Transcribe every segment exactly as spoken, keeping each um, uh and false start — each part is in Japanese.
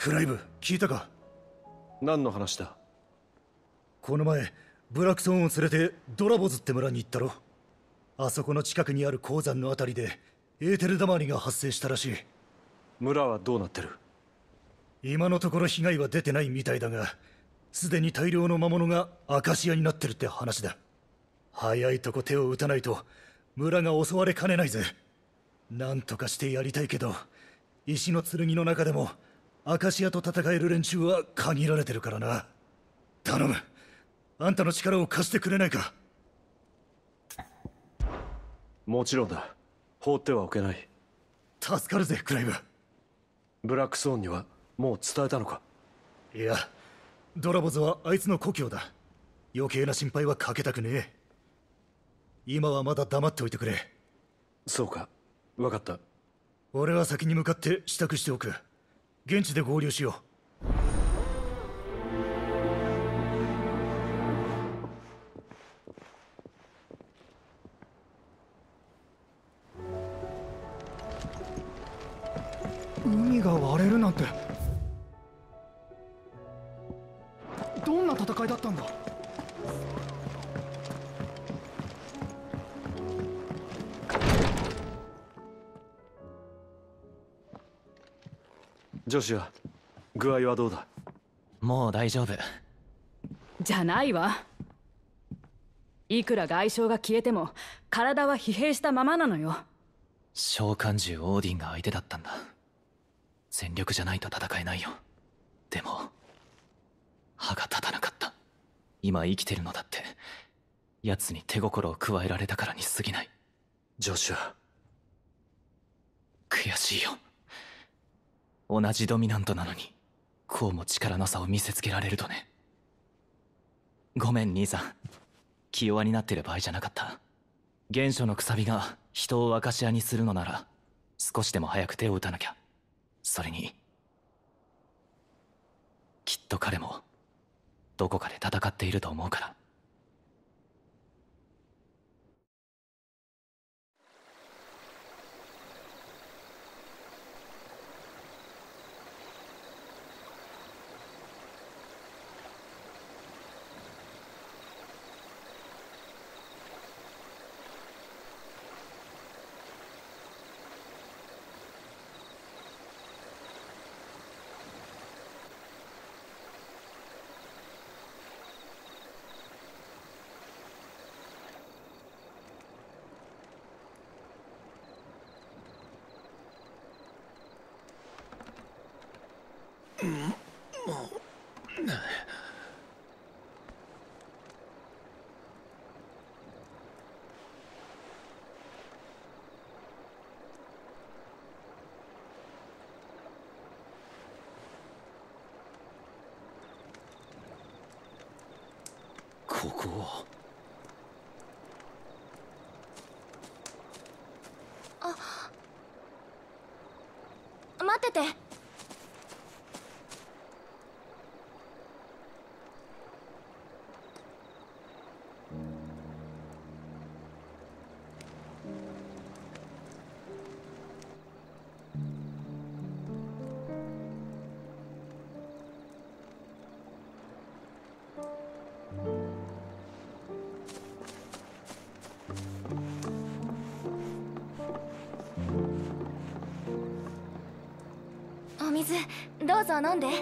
クライブ、聞いたか？ 何の話だ？ この前ブラクソンを連れてドラボズって村に行ったろ。あそこの近くにある鉱山のあたりでエーテルダマリが発生したらしい。 村はどうなってる？ 今のところ被害は出てないみたいだが、すでに大量の魔物がアカシアになってるって話だ。早いとこ手を打たないと村が襲われかねないぜ。なんとかしてやりたいけど、石の剣の中でもアカシアと戦える連中は限られてるからな。頼む、あんたの力を貸してくれないか？ もちろんだ。放ってはおけない。 助かるぜクライブ。 ブラックスオンにはもう伝えたのか？ いや、ドラボズはあいつの故郷だ。余計な心配はかけたくねえ。今はまだ黙っておいてくれ。 そうか、分かった。 俺は先に向かって支度しておく。現地で合流しよう。 海が割れるなんて。どんな戦いだったんだ？ ジョシュア、具合はどうだ？ もう大丈夫じゃないわ。いくら外傷が消えても体は疲弊したままなのよ。 召喚獣オーディンが相手だったんだ。全力じゃないと戦えないよ。でも歯が立たなかった。今生きてるのだって奴に手心を加えられたからに過ぎない。 ジョシュア、 悔しいよ。同じドミナントなのにこうも力の差を見せつけられるとね。ごめん兄さん、気弱になってる場合じゃなかった。原初のくさびが人をアカシアにするのなら少しでも早く手を打たなきゃ。それにきっと彼もどこかで戦っていると思うから。 ここは。 あ、待ってて。お水どうぞ飲んで。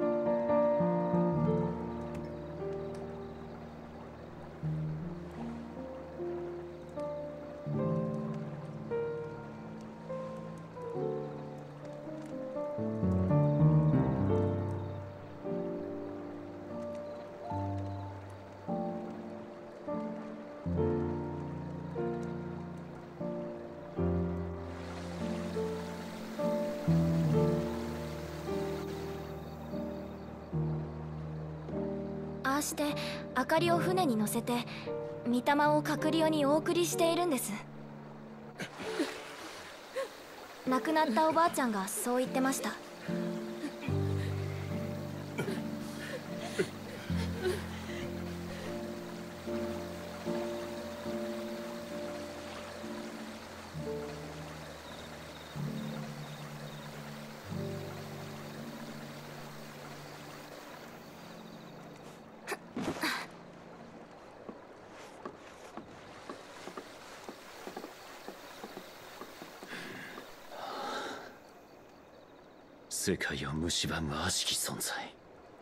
ああして明かりを船に乗せて御霊をカクリオにお送りしているんです。亡くなったおばあちゃんがそう言ってました。 世界を蝕む悪しき存在。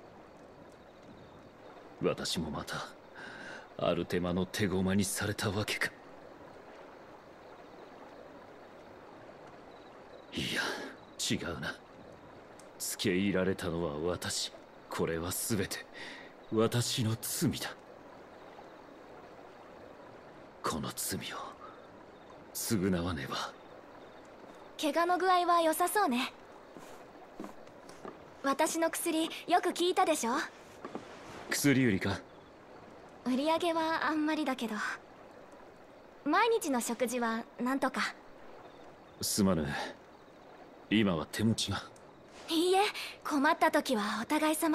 私もまたアルテマの手駒にされたわけか。いや違うな。付け入られたのは私。これは全て私の罪だ。この罪を償わねば。 怪我の具合は良さそうね。私の薬よく効いたでしょ。 薬売りか。 売り上げはあんまりだけど、毎日の食事はなんとか。 すまぬ。今は手持ちが。 いいえ、困った時はお互い様。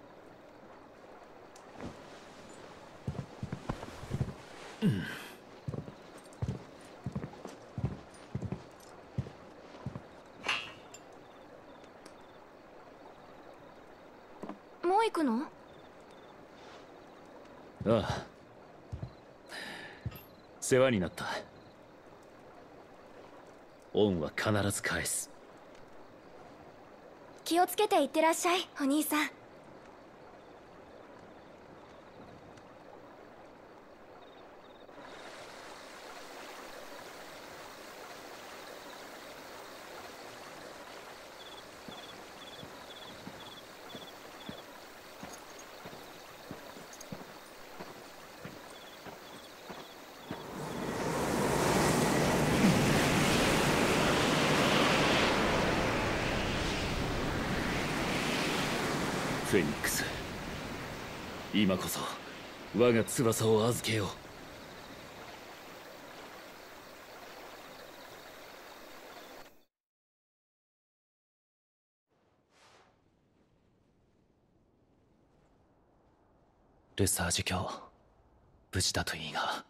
うん。 もう行くの？ ああ、世話になった。恩は必ず返す。 気をつけていってらっしゃい、お兄さん。 フェニックス、今こそ我が翼を預けよう。 ルサージュ卿、無事だといいが。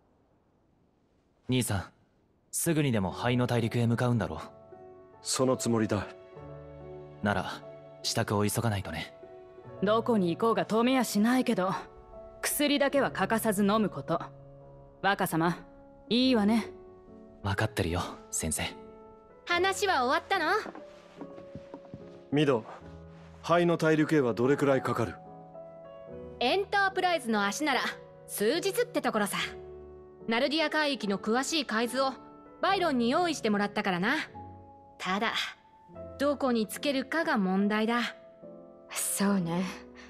兄さん、すぐにでも灰の大陸へ向かうんだろう。 そのつもりだ。 なら支度を急がないとね。 どこに行こうが止めやしないけど、薬だけは欠かさず飲むこと。若様、いいわね。 分かってるよ、先生。 話は終わったの？ ミド、灰の大陸へはどれくらいかかる？ エンタープライズの足なら数日ってところさ。ナルディア海域の詳しい海図をバイロンに用意してもらったからな。ただどこにつけるかが問題だ。 そうね。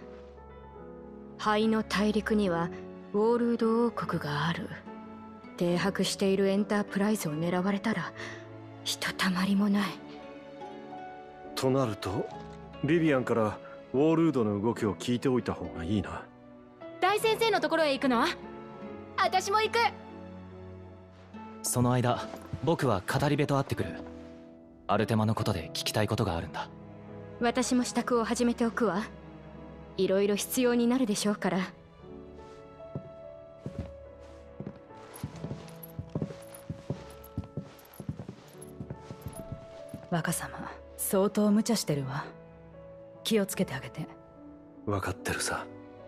灰の大陸にはウォールード王国がある。停泊しているエンタープライズを狙われたらひとたまりもない。 となるとビビアンからウォールードの動きを聞いておいた方がいいな。 大先生のところへ行くの？私も行く。 その間僕は語り部と会ってくる。アルテマのことで聞きたいことがあるんだ。 私も支度を始めておくわ。いろいろ必要になるでしょうから。 若様、相当無茶してるわ。気をつけてあげて。 分かってるさ。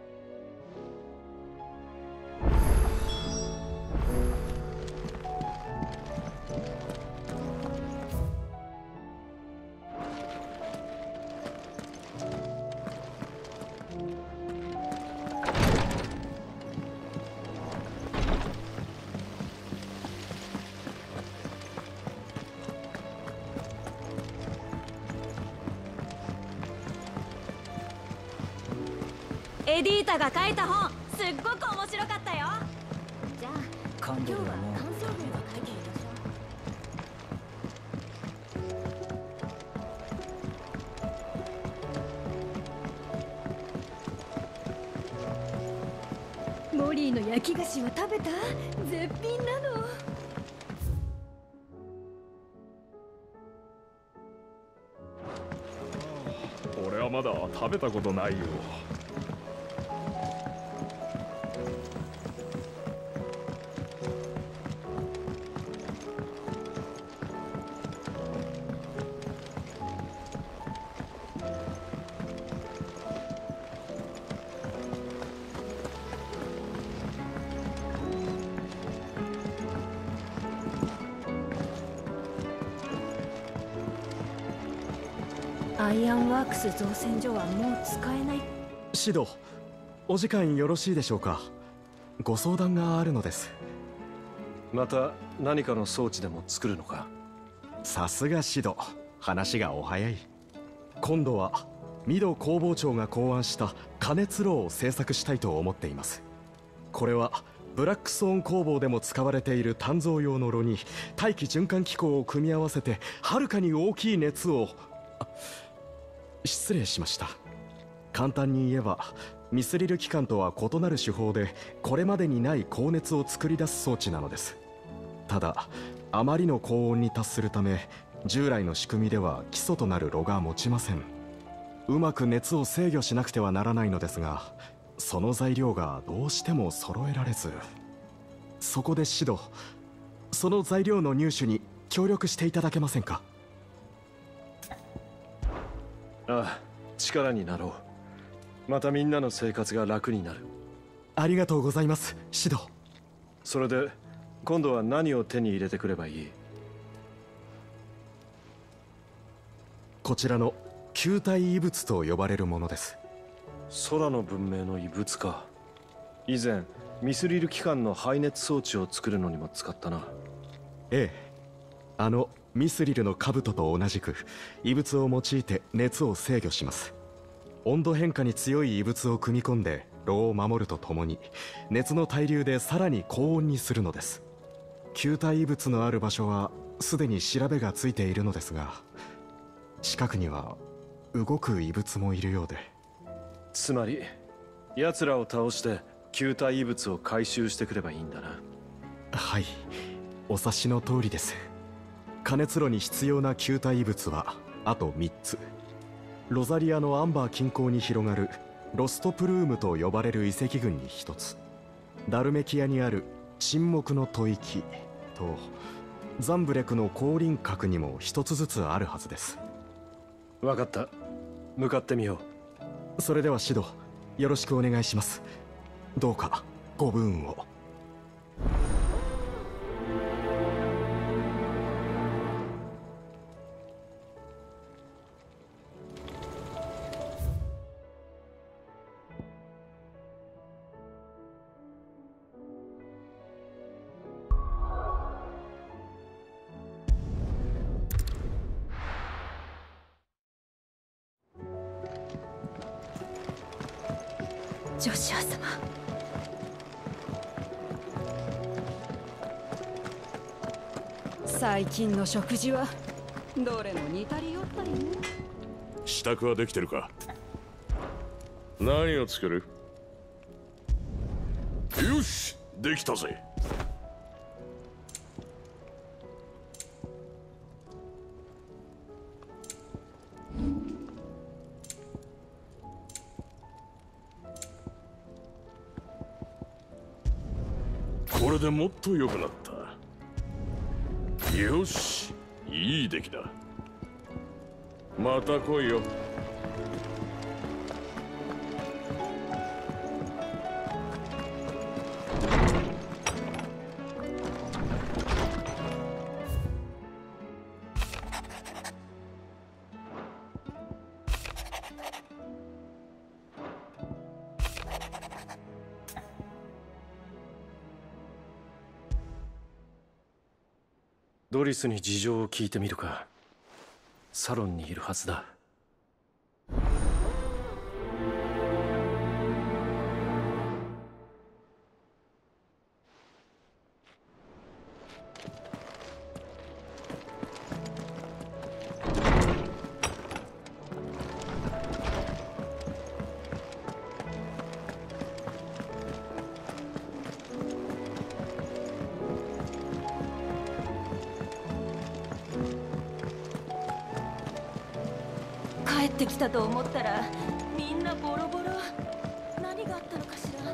エディータが書いた本、すっごく面白かったよ。 じゃあ今今日は感想文を書いてみましょう。 モリーの焼き菓子は食べた？絶品なの。 俺はまだ食べたことないよ。 アイアンワークス造船所はもう使えない。 シド、お時間よろしいでしょうか。ご相談があるのです。 また何かの装置でも作るのか。 さすがシド、話がお早い。今度はミド工房長が考案した加熱炉を製作したいと思っています。これはブラックストーン工房でも使われている鍛造用の炉に大気循環機構を組み合わせてはるかに大きい熱を、失礼しました。簡単に言えばミスリル機関とは異なる手法でこれまでにない高熱を作り出す装置なのです。ただあまりの高温に達するため従来の仕組みでは基礎となる炉が持ちません。うまく熱を制御しなくてはならないのですが、その材料がどうしても揃えられず、そこでシド、その材料の入手に協力していただけませんか。 ああ、力になろう。またみんなの生活が楽になる。 ありがとうございます、シド。 それで今度は何を手に入れてくればいい？ こちらの球体異物と呼ばれるものです。 空の文明の異物か。以前ミスリル機関の排熱装置を作るのにも使ったな。 ええ、あのミスリルの兜と同じく異物を用いて熱を制御します。温度変化に強い異物を組み込んで炉を守るとともに熱の対流でさらに高温にするのです。球体異物のある場所はすでに調べがついているのですが、近くには動く異物もいるようで。 つまり奴らを倒して球体異物を回収してくればいいんだな。 はい、お察しの通りです。加熱炉に必要な球体異物はあとみっつ。ロザリアのアンバー近郊に広がるロストプルームと呼ばれる遺跡群にひとつ、ダルメキアにある沈黙の吐息とザンブレクの降臨閣にもひとつずつあるはずです。 分かった、向かってみよう。 それではシド、よろしくお願いします。どうかご武運を。 ジョシュア様、最近の食事はどれも似たり寄ったりね。 支度はできてるか？何を作る？よし、できたぜ。これでもっと良くなった。よし、いい出来だ。また来いよ。 ドリスに事情を聞いてみるか。サロンにいるはずだ。 帰ってきたと思ったらみんなボロボロ。何があったのかしら。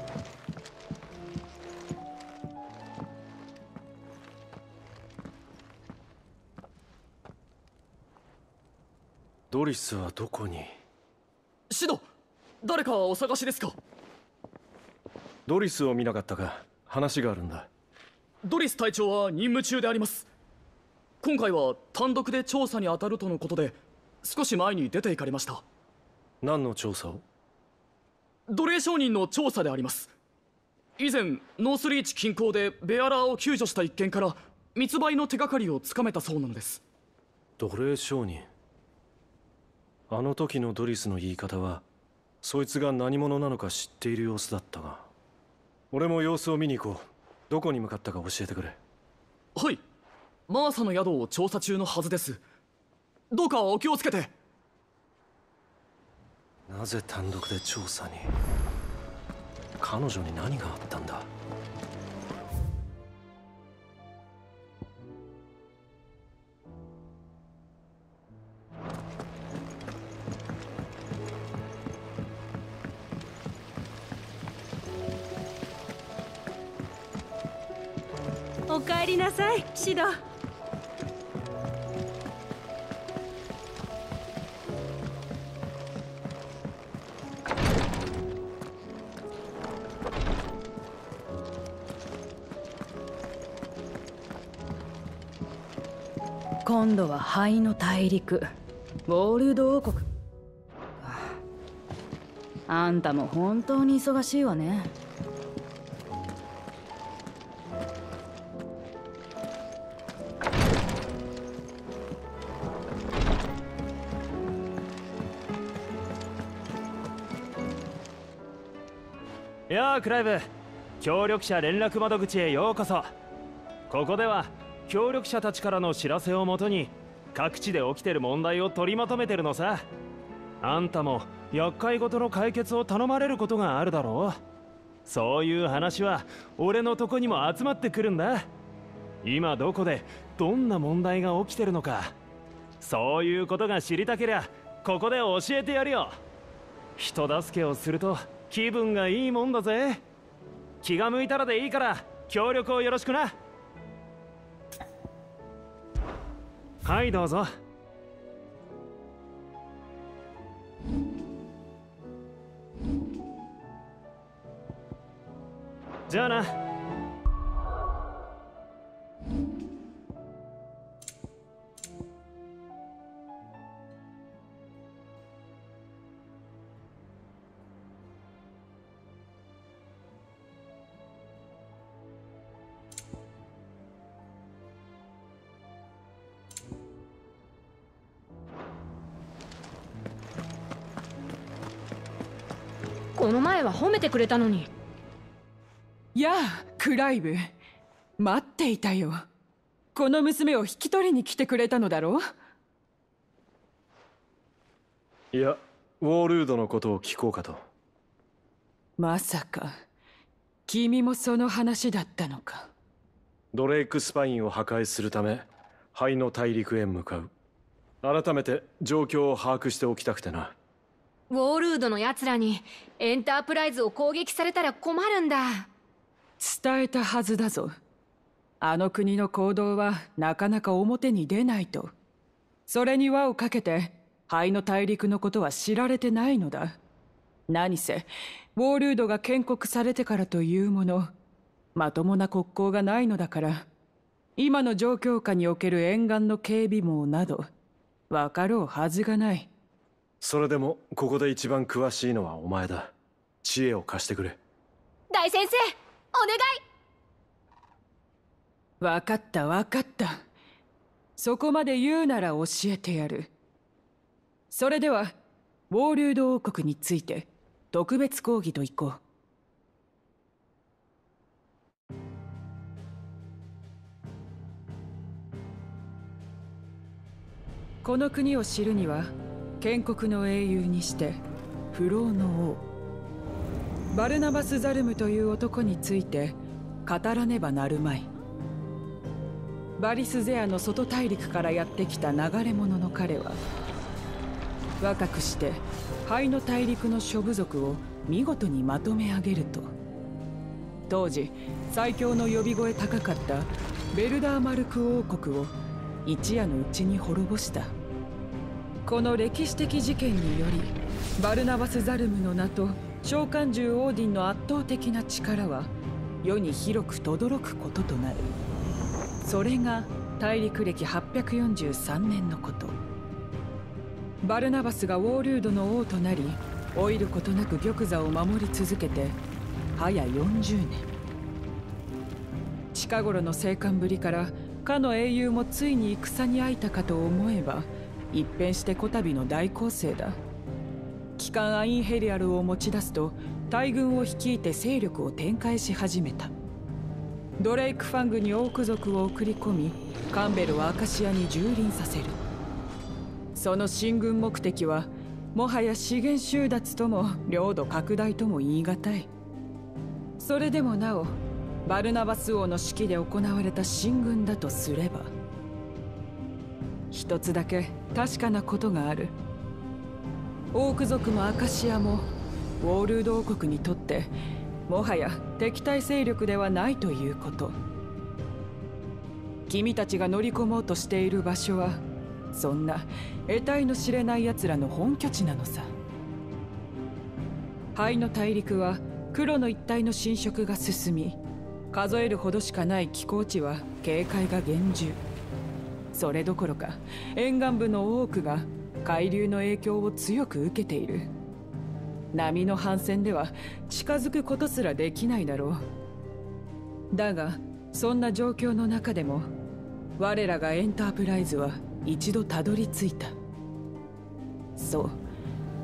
ドリスはどこに？ シド、誰かお探しですか？ ドリスを見なかったか。話があるんだ。 ドリス隊長は任務中であります。今回は単独で調査に当たるとのことで、 少し前に出て行かれました。 何の調査を？ 奴隷商人の調査であります。以前ノースリーチ近郊でベアラーを救助した一件から密売の手がかりをつかめたそうなのです。 奴隷商人。あの時のドリスの言い方はそいつが何者なのか知っている様子だったが、俺も様子を見に行こう。どこに向かったか教えてくれ。 はい、マーサの宿を調査中のはずです。どうかお気をつけて。 なぜ単独で調査に？彼女に何があったんだ？ おかえりなさい、シド。今度は灰の大陸ウォールド王国。あんたも本当に忙しいわね。 やあクライブ、協力者連絡窓口へようこそ。ここでは協力者たちからの知らせをもとに各地で起きてる問題を取りまとめてるのさ。あんたも厄介事の解決を頼まれることがあるだろう。そういう話は俺のとこにも集まってくるんだ。今どこでどんな問題が起きてるのか、そういうことが知りたけりゃここで教えてやるよ。人助けをすると気分がいいもんだぜ。気が向いたらでいいから協力をよろしくな。はいどうぞ。じゃあな。 この前は褒めてくれたのに。 やあクライブ、待っていたよ。この娘を引き取りに来てくれたのだろう。 いや、ウォールードのことを聞こうかと。 まさか君もその話だったのか。 ドレイクスパインを破壊するため灰の大陸へ向かう。改めて状況を把握しておきたくてな。 ウォールードの奴らにエンタープライズを攻撃されたら困るんだ。 伝えたはずだぞ。あの国の行動はなかなか表に出ないと。それに輪をかけて灰の大陸のことは知られてないのだ。何せウォールードが建国されてからというもの、まともな国交がないのだから、今の状況下における沿岸の警備網など分かろうはずがない。 それでもここで一番詳しいのはお前だ。知恵を貸してくれ。 大先生お願い。 分かった分かった。そこまで言うなら教えてやる。それではウォールード王国について特別講義といこう。この国を知るには建国の英雄にして不老の王バルナバス・ザルムという男について語らねばなるまい。バリスゼアの外大陸からやってきた流れ者の彼は、若くして灰の大陸の諸部族を見事にまとめ上げると、当時最強の呼び声高かったベルダーマルク王国を一夜のうちに滅ぼした。この歴史的事件によりバルナバス・ザルムの名と召喚獣オーディンの圧倒的な力は世に広く轟くこととなる。それが大陸歴はっぴゃくよんじゅうさんねんのこと。 バルナバスがウォールードの王となり、老いることなく玉座を守り続けて早よんじゅうねん。近頃の生還ぶりからかの英雄もついに戦に遭いたかと思えば、一変してこたびの大攻勢だ。機関アインヘリアルを持ち出すと大軍を率いて勢力を展開し始めた。ドレイクファングにオーク族を送り込み、カンベルをアカシアに蹂躙させる。その進軍目的はもはや資源収奪とも領土拡大とも言い難い。それでもなおバルナバス王の指揮で行われた進軍だとすれば、一つだけ確かなことがある。オーク族もアカシアもウォールード王国にとってもはや敵対勢力ではないということ。君たちが乗り込もうとしている場所はそんな得体の知れない奴らの本拠地なのさ。灰の大陸は黒の一帯の侵食が進み、数えるほどしかない気候地は警戒が厳重。それどころか沿岸部の多くが海流の影響を強く受けている。波の反戦では近づくことすらできないだろう。だがそんな状況の中でも我らがエンタープライズは一度たどり着いた。そう、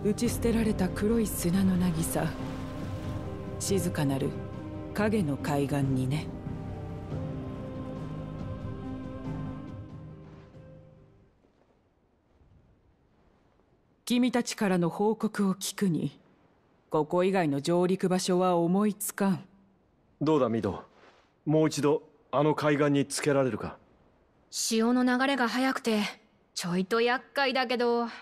打ち捨てられた黒い砂の渚、静かなる影の海岸にね。君たちからの報告を聞くに、ここ以外の上陸場所は思いつかん。 どうだミド、もう一度あの海岸につけられるか。 潮の流れが速くてちょいと厄介だけど、うん、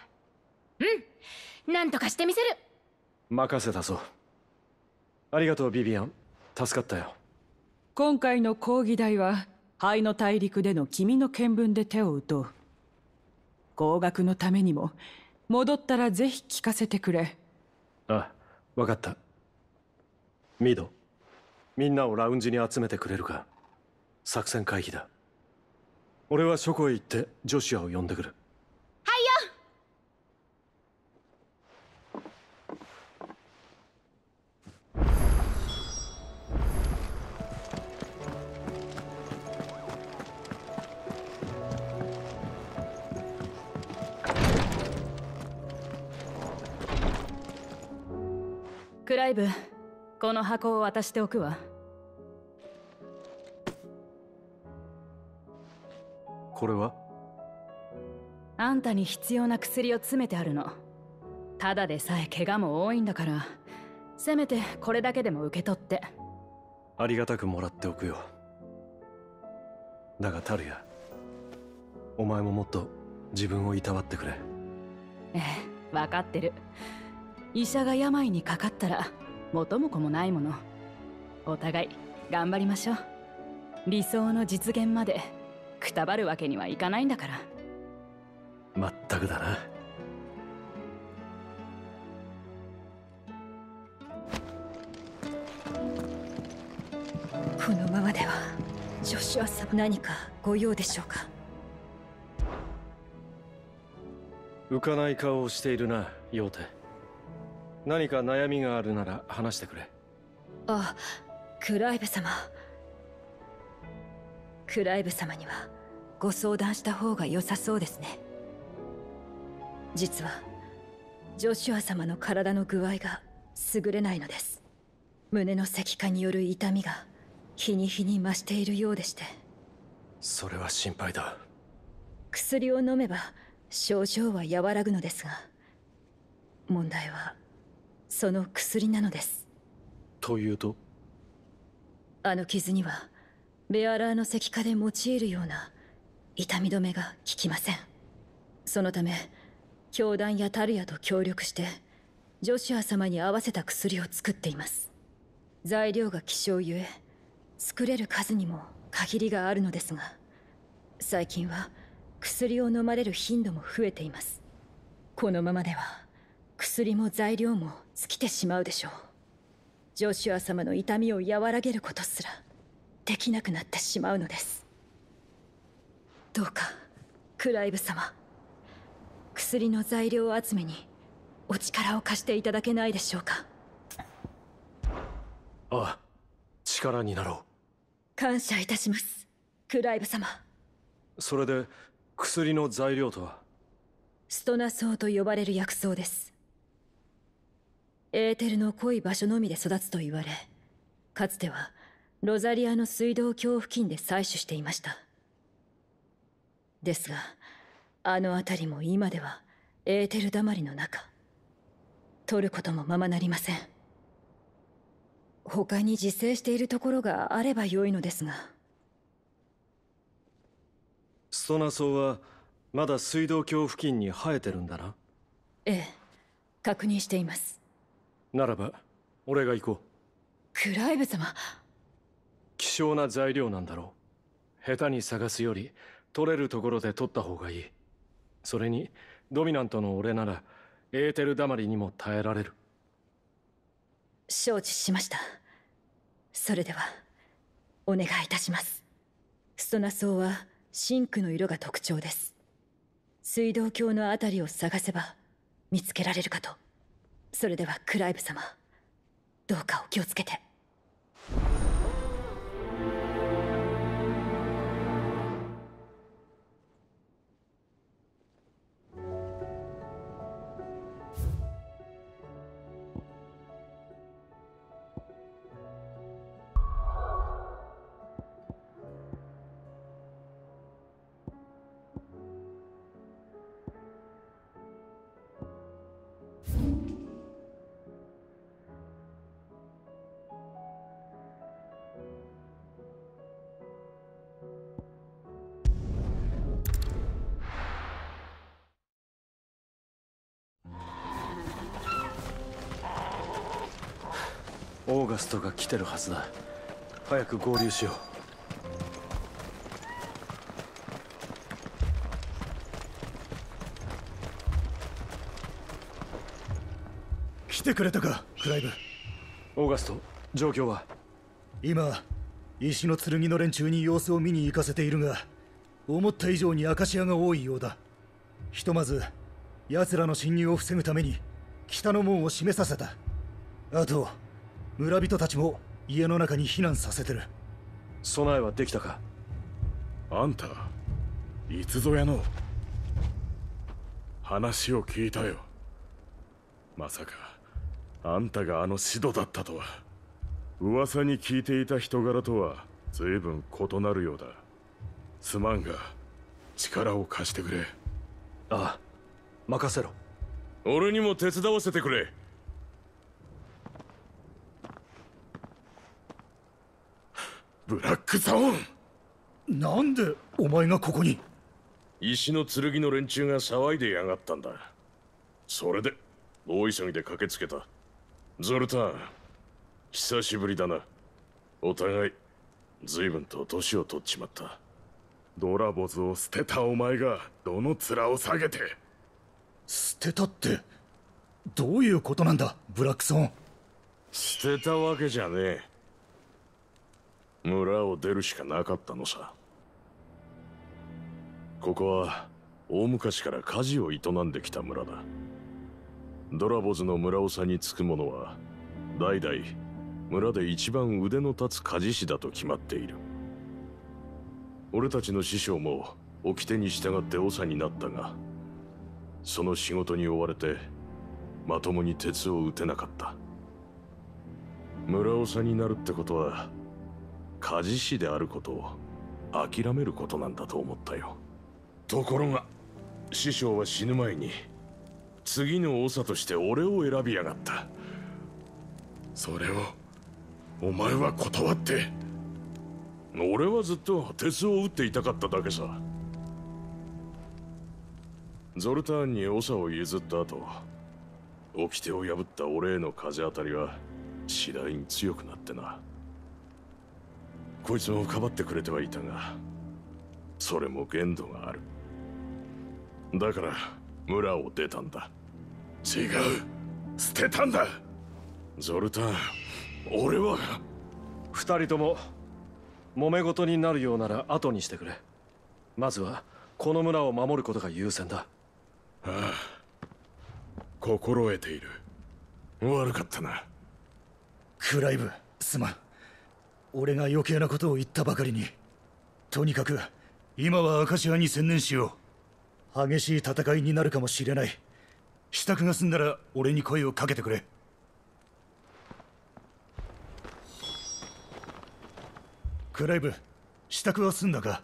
なんとかしてみせる。 任せたぞ。ありがとうビビアン、助かったよ。 今回の講義題は灰の大陸での君の見聞で手を打とう。合格のためにも戻ったらぜひ聞かせてくれ。 あ、わかった。ミド、みんなをラウンジに集めてくれるか。作戦会議だ。俺は書庫へ行ってジョシュアを呼んでくる。 はいよ。 クライブ、この箱を渡しておくわ。 これは？ あんたに必要な薬を詰めてあるの。ただでさえ怪我も多いんだから、せめてこれだけでも受け取って。 ありがたくもらっておくよ。だがタルヤ、お前ももっと自分をいたわってくれ。 ええ、分かってる。医者が病にかかったら元も子もないもの。お互い頑張りましょう。理想の実現までくたばるわけにはいかないんだから。 まったくだな。 このままではジョシュア様、何かご用でしょうか。 浮かない顔をしているな、ヨーテ。何か悩みがあるなら話してくれ。 あ、クライブ様。クライブ様にはご相談した方が良さそうですね。実はジョシュア様の体の具合が優れないのです。胸の石化による痛みが日に日に増しているようでして。 それは心配だ。 薬を飲めば症状は和らぐのですが、問題はその薬なのです。 というと？ あの傷にはベアラーの石化で用いるような痛み止めが効きません。そのため教団やタルヤと協力してジョシュア様に合わせた薬を作っています。材料が希少ゆえ作れる数にも限りがあるのですが、最近は薬を飲まれる頻度も増えています。このままでは薬も材料も尽きてしまうでしょう。ジョシュア様の痛みを和らげることすらできなくなってしまうのです。どうかクライブ様、 薬の材料集めにお力を貸していただけないでしょうか。 ああ、力になろう。 感謝いたします、クライブ様。 それで薬の材料とは？ ストナソウと呼ばれる薬草です。エーテルの濃い場所のみで育つと言われ、かつてはロザリアの水道橋付近で採取していました。ですがあの辺りも今ではエーテルだまりの中、取ることもままなりません。他に自生しているところがあれば良いのですが。 ストナソウはまだ水道橋付近に生えてるんだな。 ええ、確認しています。 ならば俺が行こう。 クライブ様、 希少な材料なんだろう。下手に探すより取れるところで取った方がいい。それにドミナントの俺ならエーテルだまりにも耐えられる。 承知しました。それではお願いいたします。ストナソウは真紅の色が特徴です。水道橋のあたりを探せば見つけられるかと。それではクライブ様、どうかお気をつけて。 オーガストが来てるはずだ。早く合流しよう。 来てくれたか、クライブ。 オーガスト、状況は？ 今石の剣の連中に様子を見に行かせているが、思った以上にアカシアが多いようだ。ひとまず奴らの侵入を防ぐために北の門を閉めさせた。あと村人たちも家の中に避難させてる。 備えはできたか？ あんたいつぞやの話を聞いたよ。まさかあんたがあのシドだったとは。噂に聞いていた人柄とは随分異なるようだ。すまんが力を貸してくれ。 ああ、任せろ。 俺にも手伝わせてくれ。ブラックゾーン。なんでお前がここに？ 石の剣の連中が騒いでやがったんだ。それで大急ぎで駆けつけた。ゾルターン、久しぶりだな。お互い随分と年を取っちまった。ドラボズを捨てたお前がどの面を下げて。 捨てたってどういうことなんだ、ブラックソン。 捨てたわけじゃねえ。村を出るしかなかったのさ。ここは大昔から火事を営んできた村だ。ドラボズの村長につく者は代々村で一番腕の立つ鍛冶師だと決まっている。俺たちの師匠も掟に従って長になったが、その仕事に追われてまともに鉄を打てなかった。村長になるってことは鍛冶師であることを諦めることなんだと思ったよ。ところが師匠は死ぬ前に次の長として俺を選びやがった。それをお前は断って。俺はずっと鉄を打っていたかっただけさ。ゾルターンに長を譲った後、掟を破った俺への風当たりは次第に強くなってな。こいつもかばってくれてはいたが、それも限度がある。だから村を出たんだ。違う、捨てたんだ。ゾルターン、俺は。 二人とも揉め事になるようなら後にしてくれ。まずはこの村を守ることが優先だ。 ああ、心得ている。悪かったな。 クライブ、すまん。俺が余計なことを言ったばかりに。とにかく今はアカシアに専念しよう。激しい戦いになるかもしれない。支度が済んだら俺に声をかけてくれ。クライブ、支度は済んだか？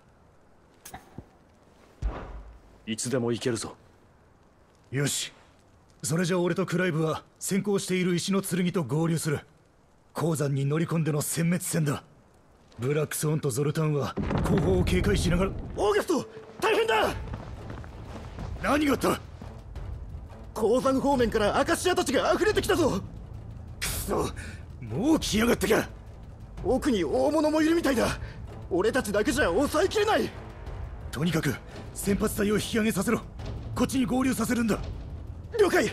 いつでも行けるぞ。 よし、それじゃ俺とクライブは先行している石の剣と合流する。鉱山に乗り込んでの殲滅戦だ。ブラックスオンとゾルタンは後方を警戒しながら。オーガスト、大変だ！何があった？鉱山方面からアカシアたちが溢れてきたぞ。くそ、もう来やがったか。奥に大物もいるみたいだ。俺たちだけじゃ抑えきれない。とにかく先発隊を引き上げさせろ。こっちに合流させるんだ。了解。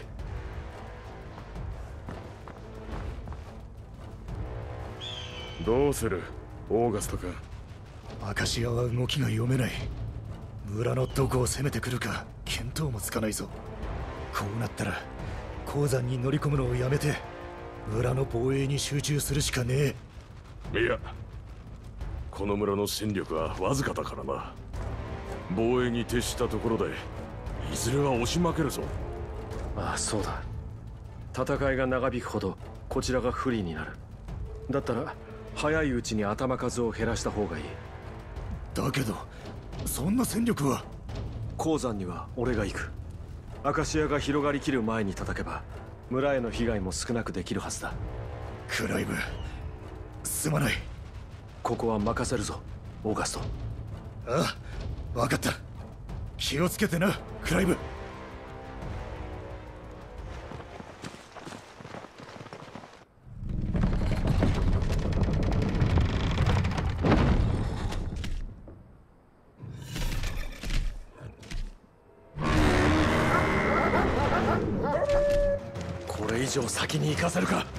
どうするオーガストか。 アカシアは動きが読めない。村のどこを攻めてくるか見当もつかないぞ。こうなったら鉱山に乗り込むのをやめて村の防衛に集中するしかねえ。いや、この村の戦力はわずかだからな。防衛に徹したところでいずれは押し負けるぞ。 ああ、そうだ。戦いが長引くほどこちらが不利になる。だったら早いうちに頭数を減らした方がいい。 だけどそんな戦力は。 鉱山には俺が行く。アカシアが広がりきる前に叩けば村への被害も少なくできるはずだ。 クライブ、すまない。 ここは任せるぞオーガスト。 ああ、分かった。気をつけてなクライブ。 これ以上先に行かせるか。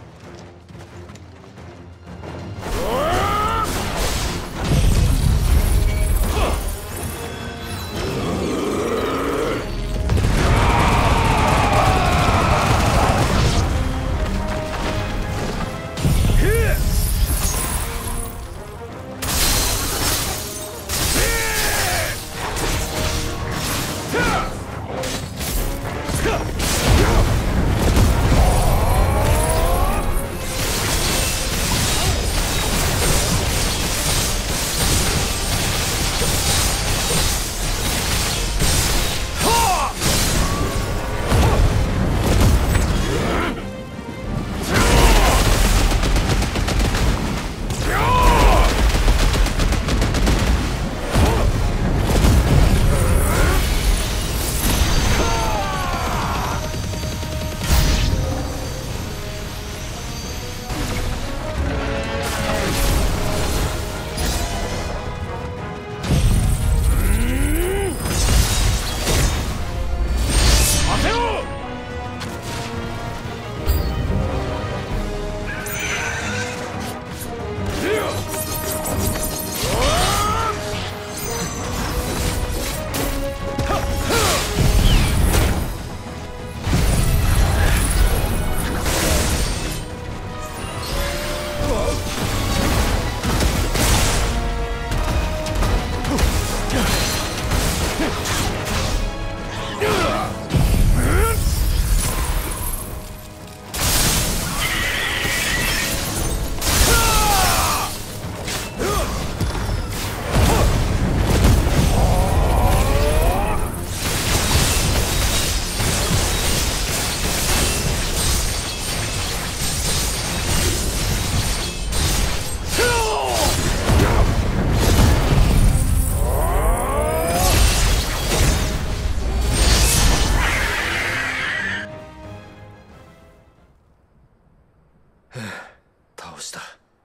倒した。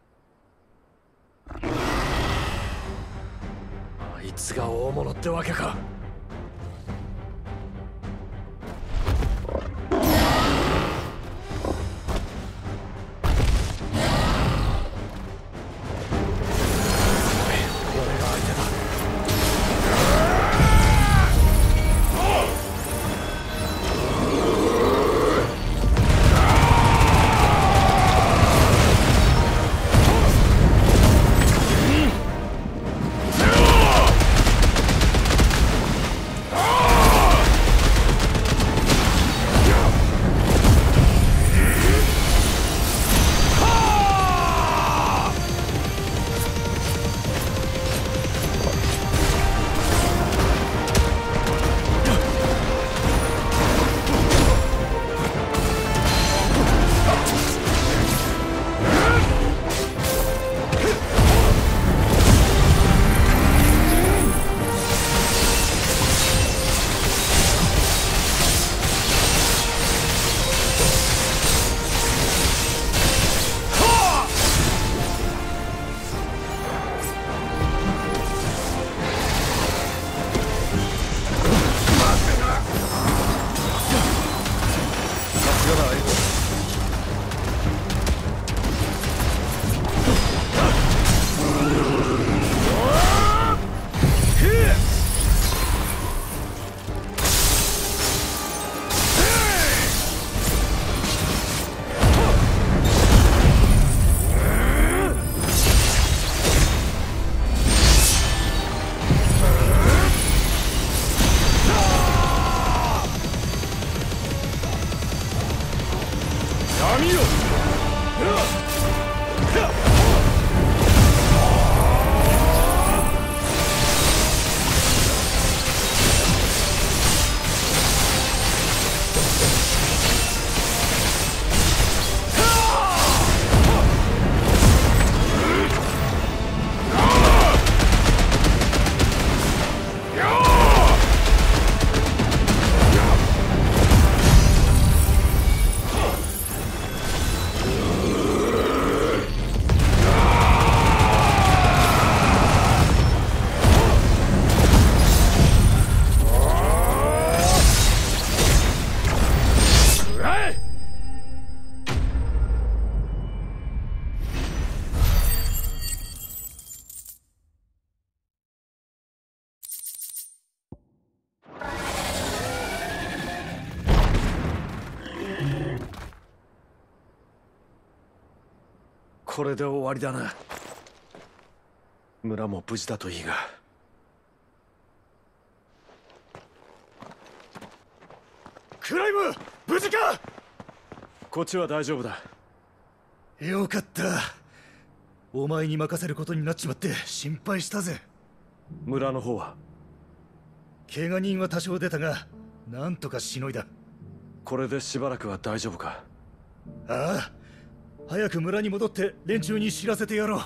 あいつが大物ってわけか。俺が相手だ。 これで終わりだな。村も無事だといいが。 クライム、無事か？ こっちは大丈夫だ。 よかった。お前に任せることになっちまって心配したぜ。 村の方は？ 怪我人は多少出たが、なんとかしのいだ。 これでしばらくは大丈夫か？ ああ、早く村に戻って連中に知らせてやろう。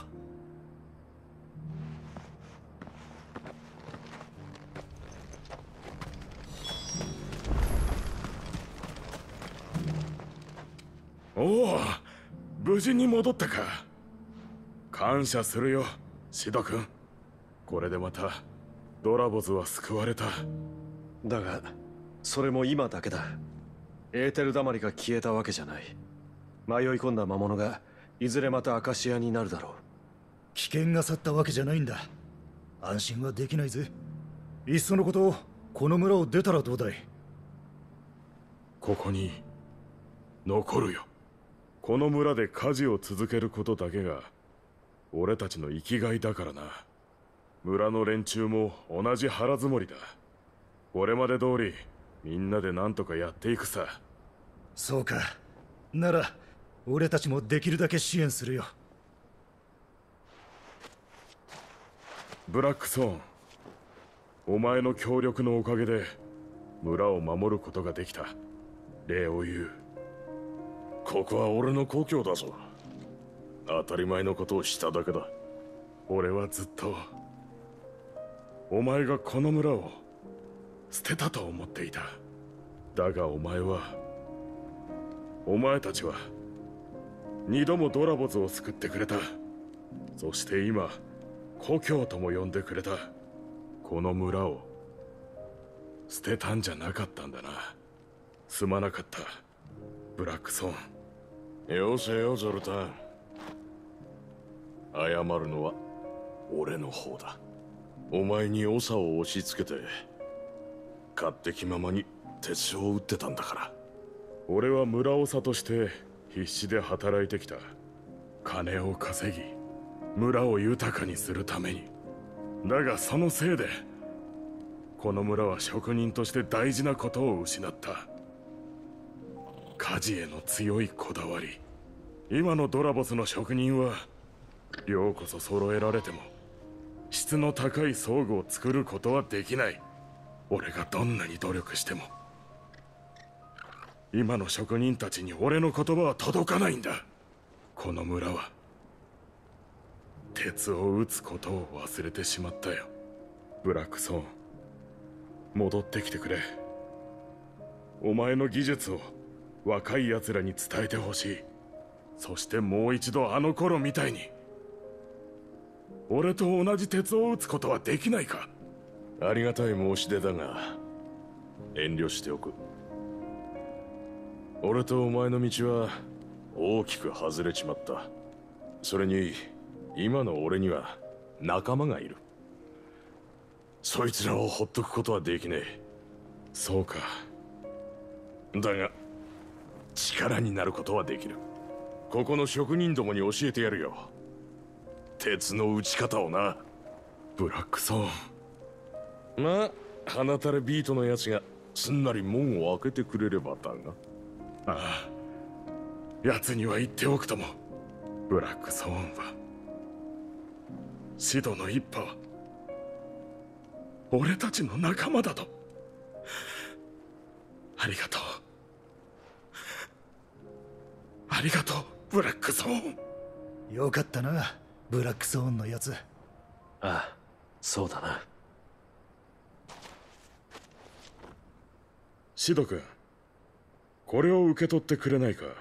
おお、無事に戻ったか。感謝するよ、シド君。これでまたドラボズは救われた。 だがそれも今だけだ。エーテルだまりが消えたわけじゃない。迷い込んだ魔物がいずれまたアカシアになるだろう。 危険が去ったわけじゃないんだ。安心はできないぜ。いっそのことこの村を出たらどうだい？ ここに残るよ。この村で家事を続けることだけが俺たちの生きがいだからな。村の連中も同じ腹積もりだ。これまで通りみんなで何とかやっていくさ。 そうか。なら俺たちもできるだけ支援するよ。 ブラックソーン、お前の協力のおかげで村を守ることができた。礼を言う。ここは俺の故郷だぞ。当たり前のことをしただけだ。俺はずっとお前がこの村を捨てたと思っていた。だがお前はお前たちは二度もドラボズを救ってくれた。そして今故郷とも呼んでくれた。この村を捨てたんじゃなかったんだな。すまなかったブラックソーン。よせよゾルタン。謝るのは俺の方だ。お前に長を押し付けて勝手気ままに鉄を撃ってたんだから。俺は村長として必死で働いてきた。金を稼ぎ村を豊かにするために。だがそのせいでこの村は職人として大事なことを失った。家事への強いこだわり。今のドラボスの職人はようこそ揃えられても質の高い装具を作ることはできない。俺がどんなに努力しても今の職人たちに俺の言葉は届かないんだ。この村は鉄を打つことを忘れてしまったよ。ブラックソーン、戻ってきてくれ。お前の技術を若い奴らに伝えてほしい。そしてもう一度あの頃みたいに俺と同じ鉄を打つことはできないか？ありがたい申し出だが遠慮しておく。俺とお前の道は大きく外れちまった。それに今の俺には仲間がいる。そいつらをほっとくことはできねえ。そうか。だが力になることはできる。ここの職人どもに教えてやるよ。鉄の打ち方をな。ブラックソーン。まあ鼻垂れビートのやつがすんなり門を開けてくれればだが。ああ、奴には言っておくとも。ブラックソーンはシドの一派は俺たちの仲間だと。ありがとう。ありがとうブラックソーン。 よかったなブラックソーンのやつ。 ああ、そうだな。 シド君、これを受け取ってくれないか？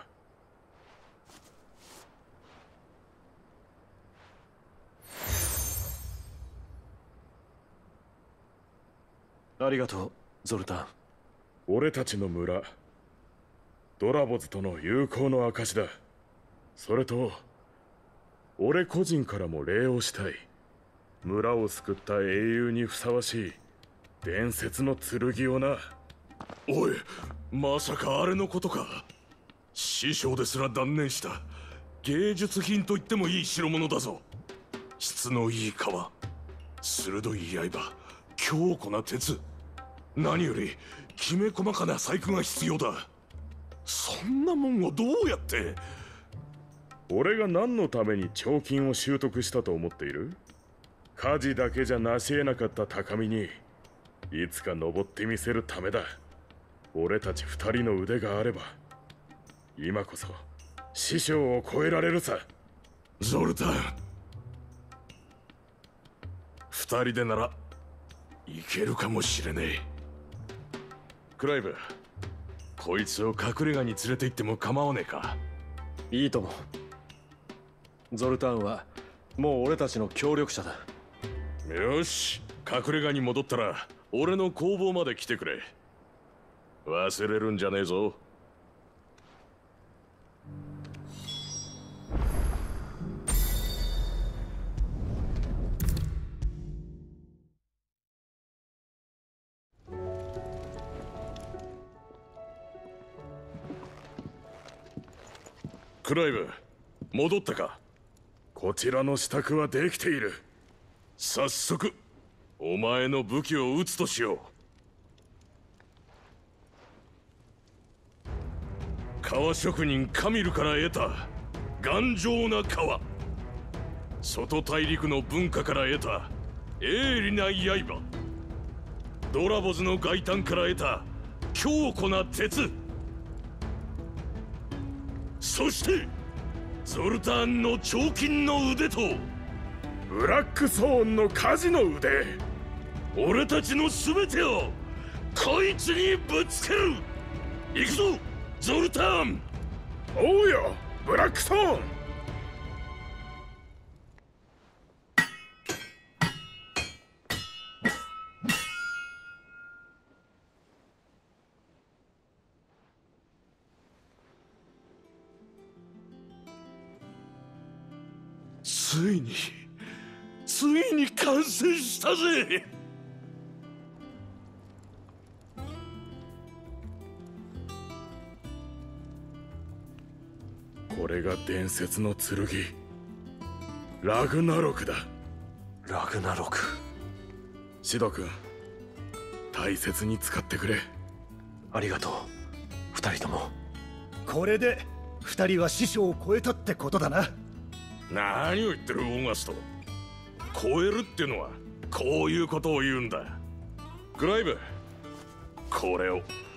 ありがとうゾルタン。 俺たちの村ドラボズとの友好の証だ。それと俺個人からも礼をしたい。村を救った英雄にふさわしい伝説の剣をな。おい、まさかあれのことか？師匠ですら断念した。 芸術品と言ってもいい代物だぞ。質のいい皮、鋭い刃、強固な鉄、何よりきめ細かな細工が必要だ。そんなもんをどうやって。 俺が何のために彫金を習得したと思っている？家事だけじゃ成し得なかった高みにいつか登ってみせるためだ。俺たち二人の腕があれば今こそ師匠を超えられるさ。 ゾルタン、二人でならいけるかもしれねえ。クライブ、こいつを隠れ家に連れて行っても構わねえか？ いいとも。ゾルタンはもう俺たちの協力者だ。 よし、隠れ家に戻ったら俺の工房まで来てくれ。忘れるんじゃねえぞ。クライブ、戻ったか？ こちらの支度はできている。 早速お前の武器を撃つとしよう。革職人カミルから得た頑丈な革、外大陸の文化から得た鋭利な刃、ドラボズの外炭から得た強固な鉄、そしてゾルターンの彫金の腕とブラックソーンの鍛冶の腕、 俺たちの全てをこいつにぶつける。行くぞゾルターン。 おうよブラックソーン。 ついについに完成したぜ。 これが伝説の剣ラグナロクだ。 ラグナロク。 シド君、大切に使ってくれ。 ありがとう二人とも。 これで二人は師匠を超えたってことだな。 何を言ってるオーガスト。超えるってのはこういうことを言うんだ。クライブ、これを。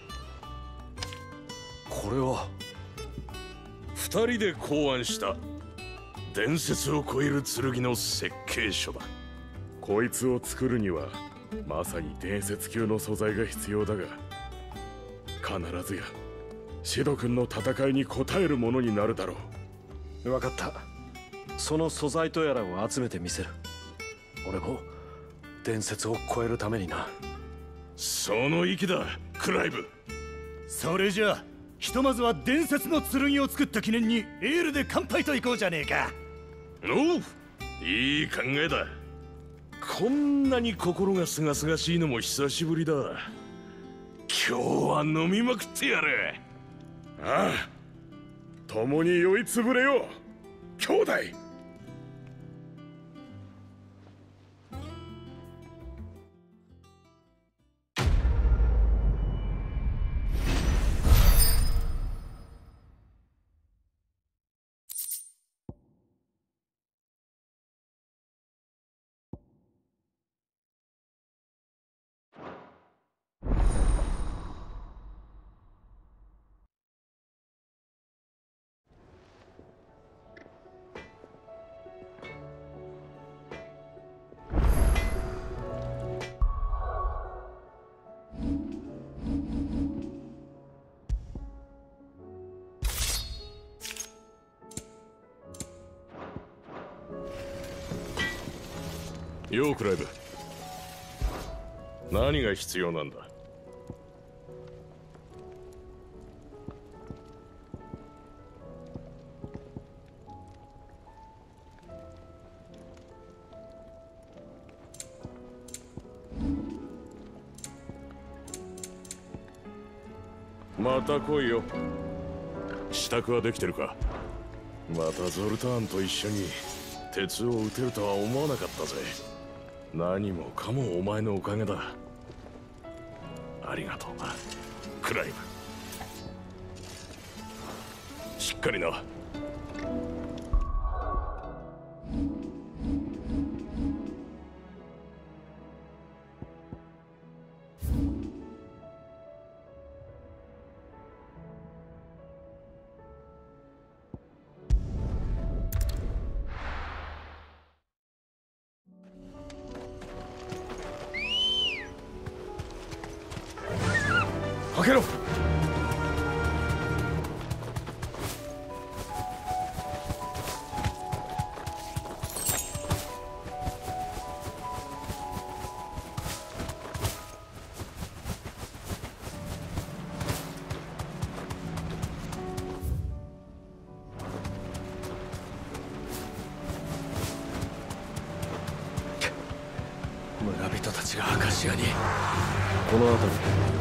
これは二人で考案した伝説を超える剣の設計書だ。 こいつを作るにはまさに伝説級の素材が必要だが、必ずやシド君の戦いに応えるものになるだろう。分かった。その素材とやらを集めてみせる。俺も伝説を超えるためにな。 その意気だクライブ。 それじゃあひとまずは伝説の剣を作った記念にエールで乾杯といこうじゃねえか。 おう、いい考えだ。こんなに心がすがすがしいのも久しぶりだ。今日は飲みまくってやれ。 ああ、共に酔いつぶれよ兄弟。 ようクライブ、何が必要なんだ？また来いよ。支度はできてるか？ またゾルターンと一緒に鉄を撃てるとは思わなかったぜ。何もかもお前のおかげだ。ありがとうな、クライブ。しっかりな。 開けろ。村人たちがアカシアに。 この辺り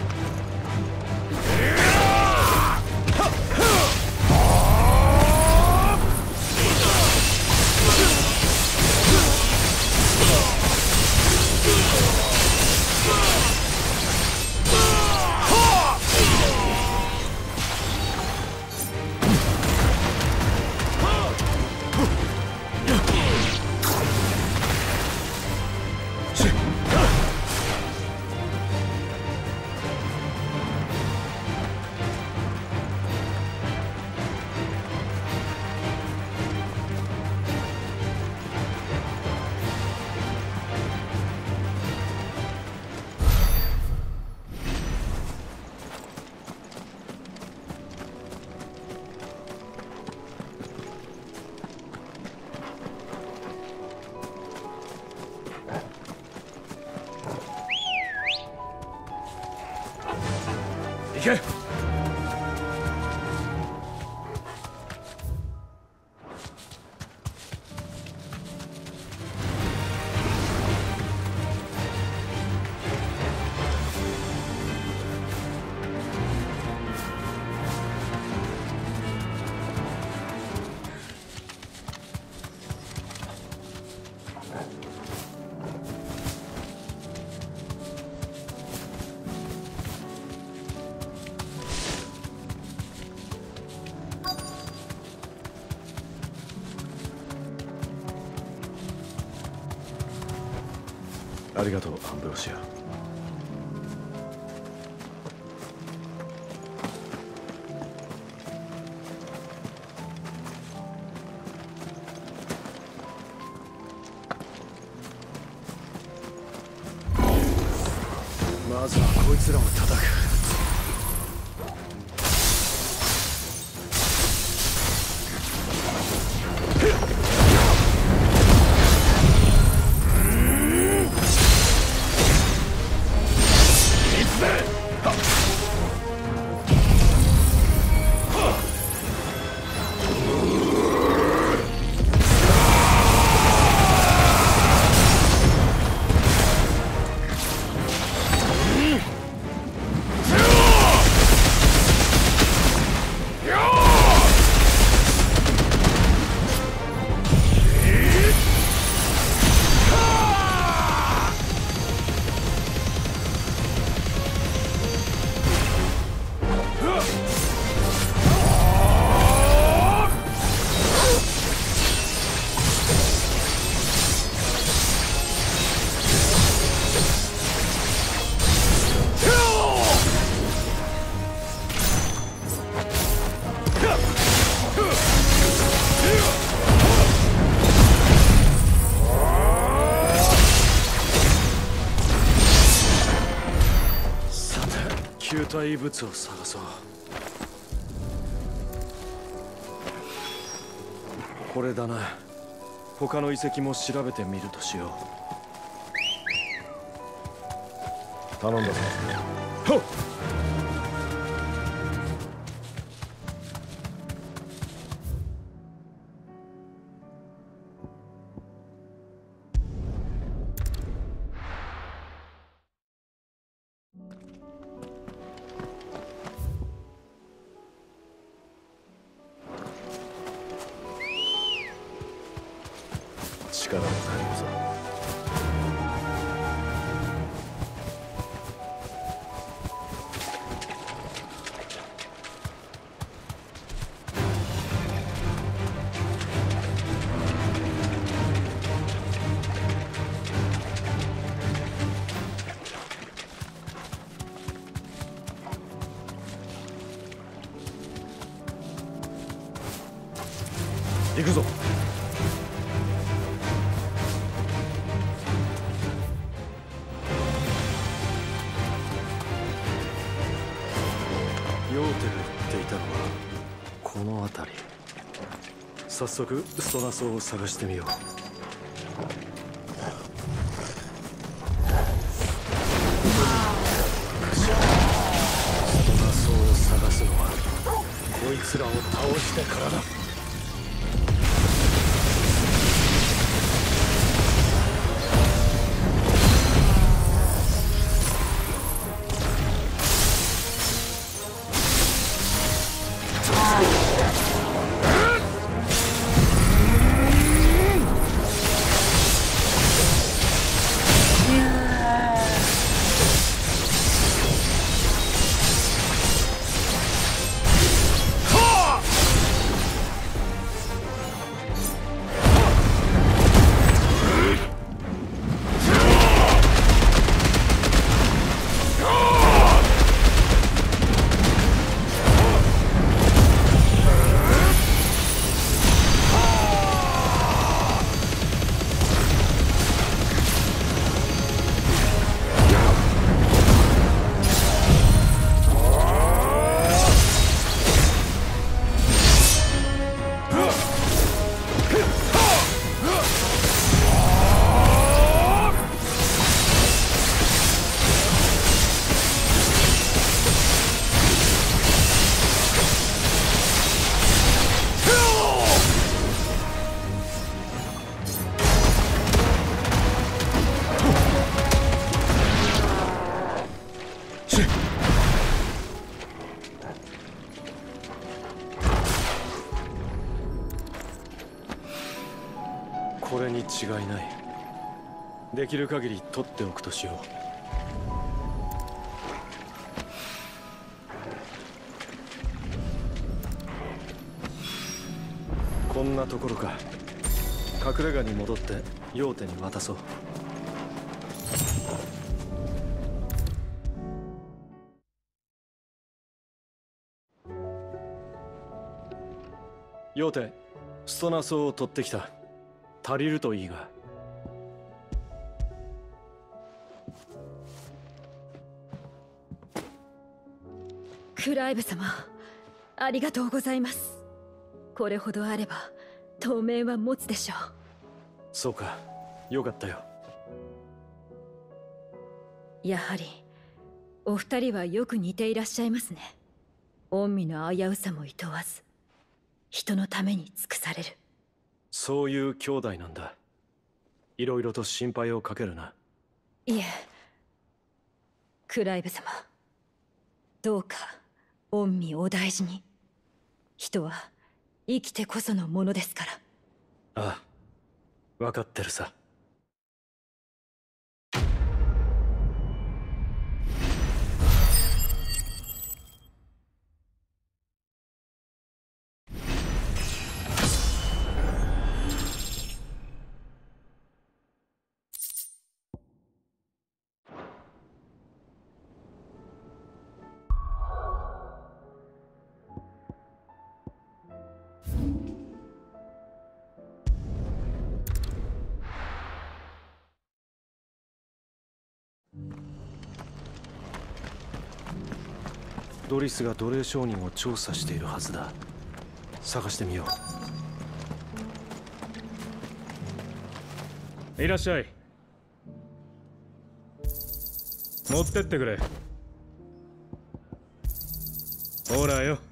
行け。ありがとう、アンブロシア。まずはこいつらを叩く。球体物を探そう。これだな。他の遺跡も調べてみるとしよう。頼んだぞ。はっ。 行くぞ。ヨーテが言っていたのはこの辺り。早速ストナソを探してみよう。探すのはこいつらを倒してからだ。これに違いない。できる限り取っておくとしよう。こんなところか。隠れ家に戻ってヨーテに渡そう。ヨーテ、ストナソを取ってきた。足りるといいが。 クライブ様、ありがとうございます。これほどあれば当面は持つでしょう。 そうか、よかったよ。 やはりお二人はよく似ていらっしゃいますね。御身の危うさも厭わず人のために尽くされる。 そういう兄弟なんだ。いろいろと心配をかけるな。 いえ、クライブ様、どうか御身お大事に。人は生きてこそのものですから。 ああ、分かってるさ。ドリスが奴隷商人を調査しているはずだ。探してみよう。いらっしゃい。持ってってくれ。ほらよ。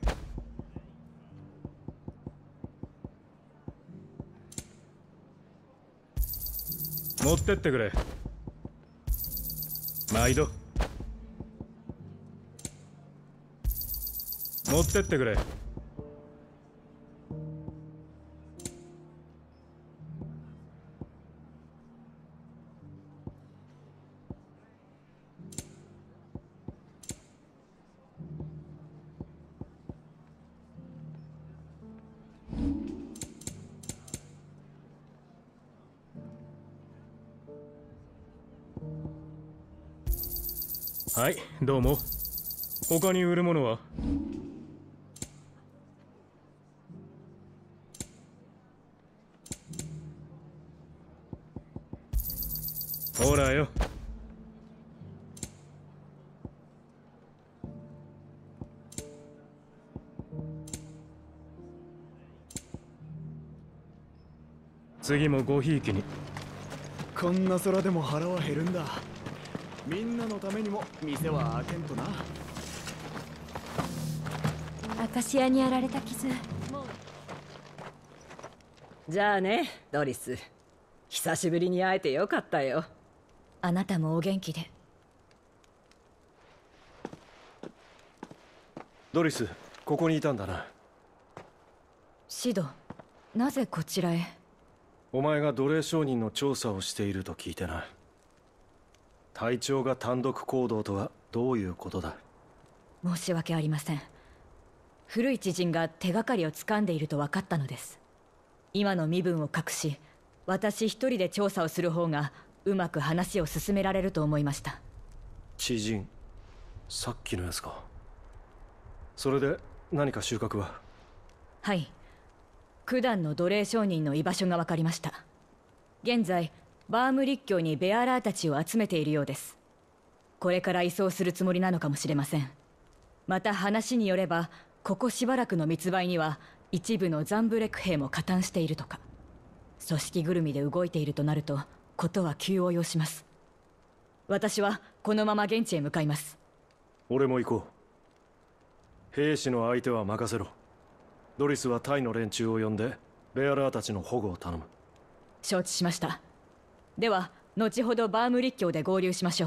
持ってってくれ。毎度。持ってってくれ。はい、どうも。他に売るものは？ ほらよ。次もごひいきに。 こんな空でも腹は減るんだ。みんなのためにも店は開けんとな。 アカシアにやられた傷。 じゃあね、ドリス。久しぶりに会えてよかったよ。 あなたもお元気で。 ドリス、ここにいたんだな。 シド、なぜこちらへ？ お前が奴隷商人の調査をしていると聞いてな。隊長が単独行動とはどういうことだ？ 申し訳ありません。古い知人が手がかりを掴んでいると分かったのです。今の身分を隠し、私一人で調査をする方がうまく話を進められると思いました。 知人、さっきのやつか。それで何か収穫は？ はい、九段の奴隷商人の居場所が分かりました。現在バーム立教にベアラーたちを集めているようです。これから移送するつもりなのかもしれません。また話によれば、ここしばらくの密売には一部のザンブレク兵も加担しているとか。組織ぐるみで動いているとなるとことは急を要します。私はこのまま現地へ向かいます。 俺も行こう。兵士の相手は任せろ。ドリスはタイの連中を呼んでベアラーたちの保護を頼む。 承知しました。では後ほどバーム立教で合流しましょう。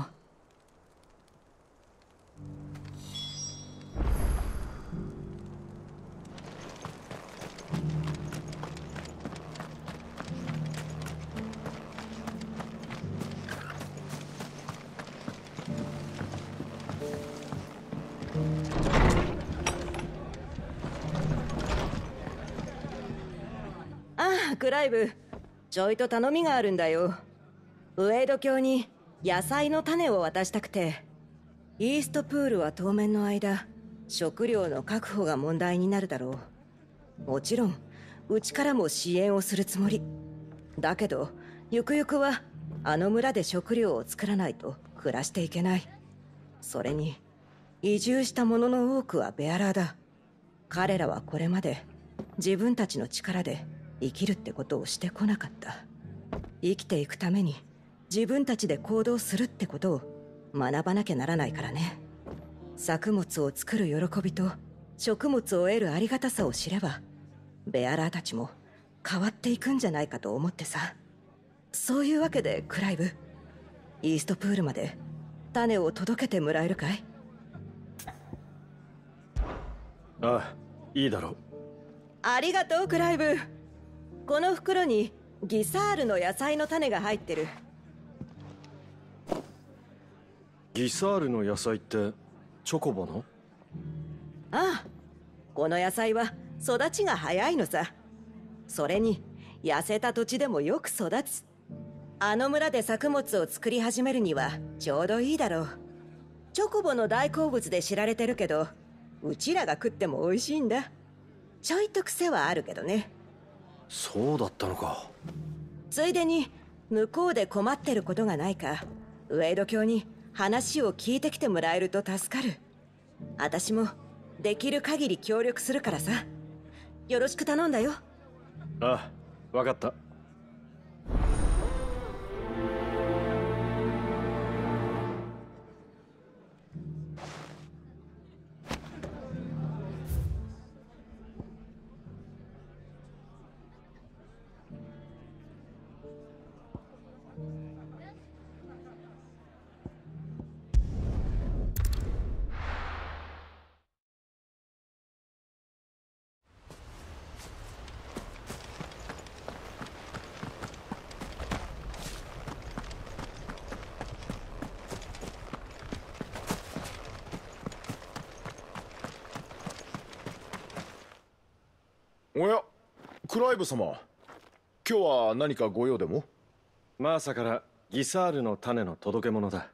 ああ、クライブ。ちょいと頼みがあるんだよ。ウェイド卿に野菜の種を渡したくて。イーストプールは当面の間、食料の確保が問題になるだろう。もちろん、うちからも支援をするつもり。だけど、ゆくゆくは、あの村で食料を作らないと暮らしていけない。それに、移住した者の多くはベアラーだ。彼らはこれまで、自分たちの力で生きるってことをしてこなかった。生きていくために、自分たちで行動するってことを学ばなきゃならないからね。作物を作る喜びと食物を得るありがたさを知れば、ベアラーたちも変わっていくんじゃないかと思ってさ。そういうわけでクライブ、イーストプールまで種を届けてもらえるかい？ ああ、いいだろう。 ありがとうクライブ。この袋にギサールの野菜の種が入ってる。 ギサールの野菜ってチョコボの？ ああ、この野菜は育ちが早いのさ。それに痩せた土地でもよく育つ。あの村で作物を作り始めるにはちょうどいいだろう。チョコボの大好物で知られてるけど、うちらが食っても美味しいんだ。ちょいと癖はあるけどね。 そうだったのか。 ついでに向こうで困ってることがないか、ウェイド卿に話を聞いてきてもらえると助かる。私もできる限り協力するからさ。よろしく頼んだよ。 ああ、わかった。 おや、クライブ様、今日は何かご用でも？ マーサからギサールの種の届け物だ。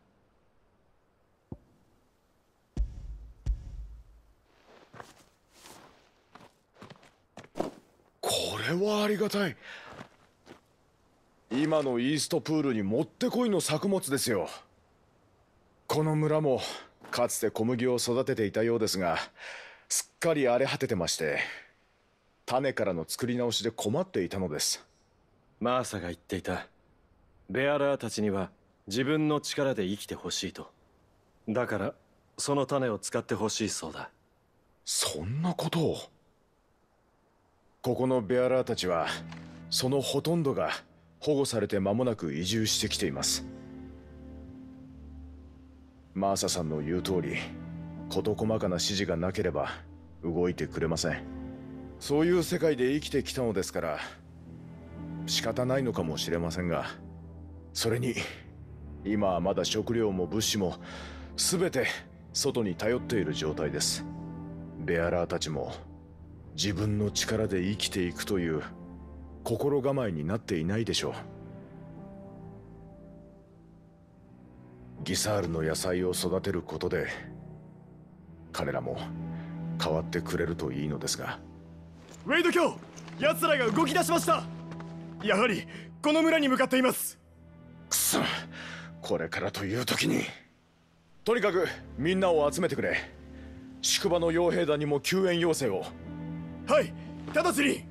これはありがたい。 今のイーストプールにもってこいの作物ですよ。この村もかつて小麦を育てていたようですが、すっかり荒れ果ててまして、種からの作り直しで困っていたのです。 マーサが言っていた。ベアラーたちには自分の力で生きてほしいと。だからその種を使ってほしいそうだ。 そんなことを。ここのベアラーたちはそのほとんどが保護されて間もなく移住してきています。マーサさんの言う通り、事細かな指示がなければ動いてくれません。そういう世界で生きてきたのですから仕方ないのかもしれませんが、それに今はまだ食料も物資も全て外に頼っている状態です。ベアラーたちも自分の力で生きていくという心構えになっていないでしょう。ギサールの野菜を育てることで彼らも変わってくれるといいのですが。 ウェイド卿、奴らが動き出しました。やはりこの村に向かっています。 くそ、これからという時に。とにかくみんなを集めてくれ。宿場の傭兵団にも救援要請を。 はい、直ちに。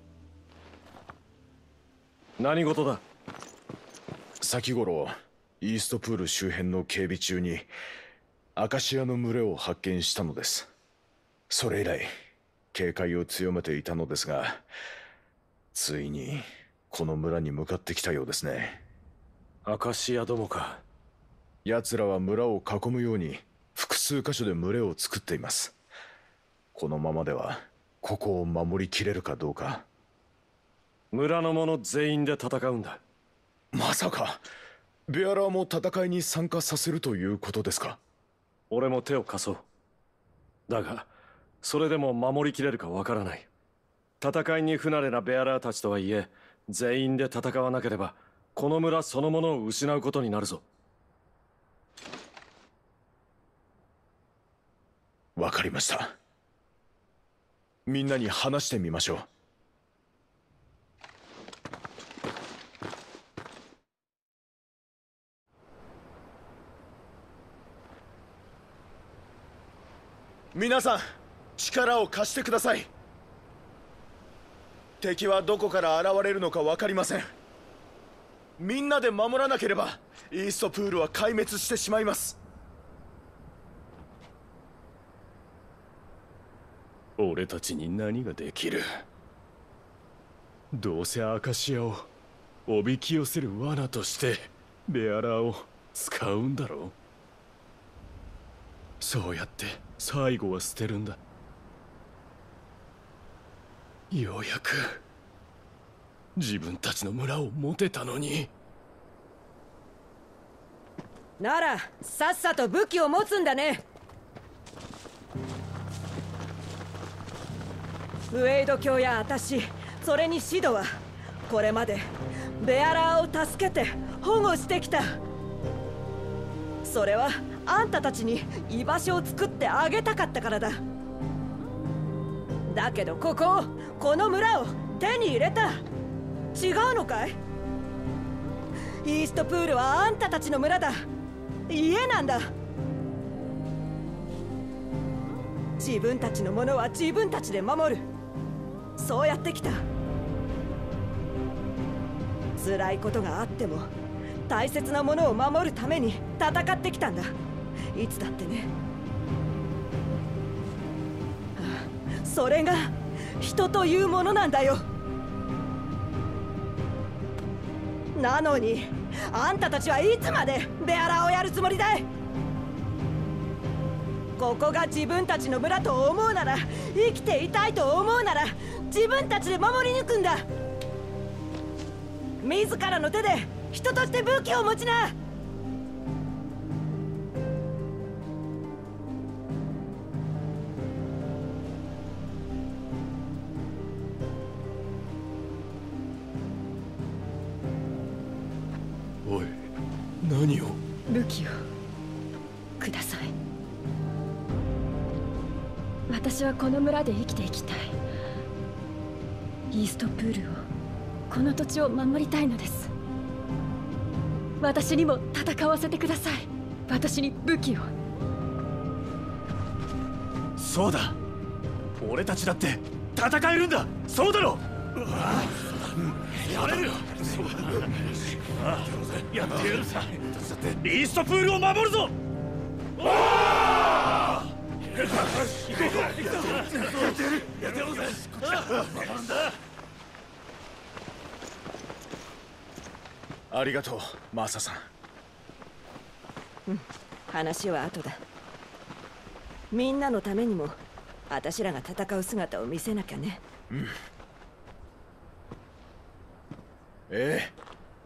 何事だ。 先頃イーストプール周辺の警備中にアカシアの群れを発見したのです。それ以来警戒を強めていたのですが、ついにこの村に向かってきたようですね。 アカシアどもか。 奴らは村を囲むように複数箇所で群れを作っています。このままではここを守りきれるかどうか。 村の者全員で戦うんだ。 まさかベアラーも戦いに参加させるということですか。 俺も手を貸そう。だがそれでも守りきれるかわからない。戦いに不慣れなベアラーたちとはいえ、全員で戦わなければこの村そのものを失うことになるぞ。 わかりました。みんなに話してみましょう。皆さん、力を貸してください。敵はどこから現れるのか分かりません。みんなで守らなければイーストプールは壊滅してしまいます。 俺たちに何ができる。どうせアカシアをおびき寄せる罠としてベアラーを使うんだろう。そうやって最後は捨てるんだ。ようやく自分たちの村を持てたのに。 ならさっさと武器を持つんだね。ウェイド卿や私、それにシドはこれまでベアラーを助けて保護してきた。それはあんたたちに居場所を作ってあげたかったからだ。だけどここを、この村を手に入れた。違うのかい？イーストプールはあんたたちの村だ。家なんだ。自分たちのものは自分たちで守る。そうやってきた。辛いことがあっても大切なものを守るために戦ってきたんだ。いつだってね。それが人というものなんだよ。なのにあんたたちはいつまでベアラーをやるつもりだい？ここが自分たちの村と思うなら、生きていたいと思うなら自分たちで守り抜くんだ。自らの手で人として武器を持ちな。 おい、何を。 武器をください。私はこの村で生きていきたい。イーストプールを、この土地を守りたいのです。 私にも戦わせてください。私に武器を。 そうだ、俺たちだって戦えるんだ。そうだろ。やれるよ。やってやるさ。イーストプールを守るぞ。おー！行こう行こう。やってやる。やってやろうぜ。 ありがとう、マーサさん。 うん、話は後だ。みんなのためにも私らが戦う姿を見せなきゃね。 うん。ええ。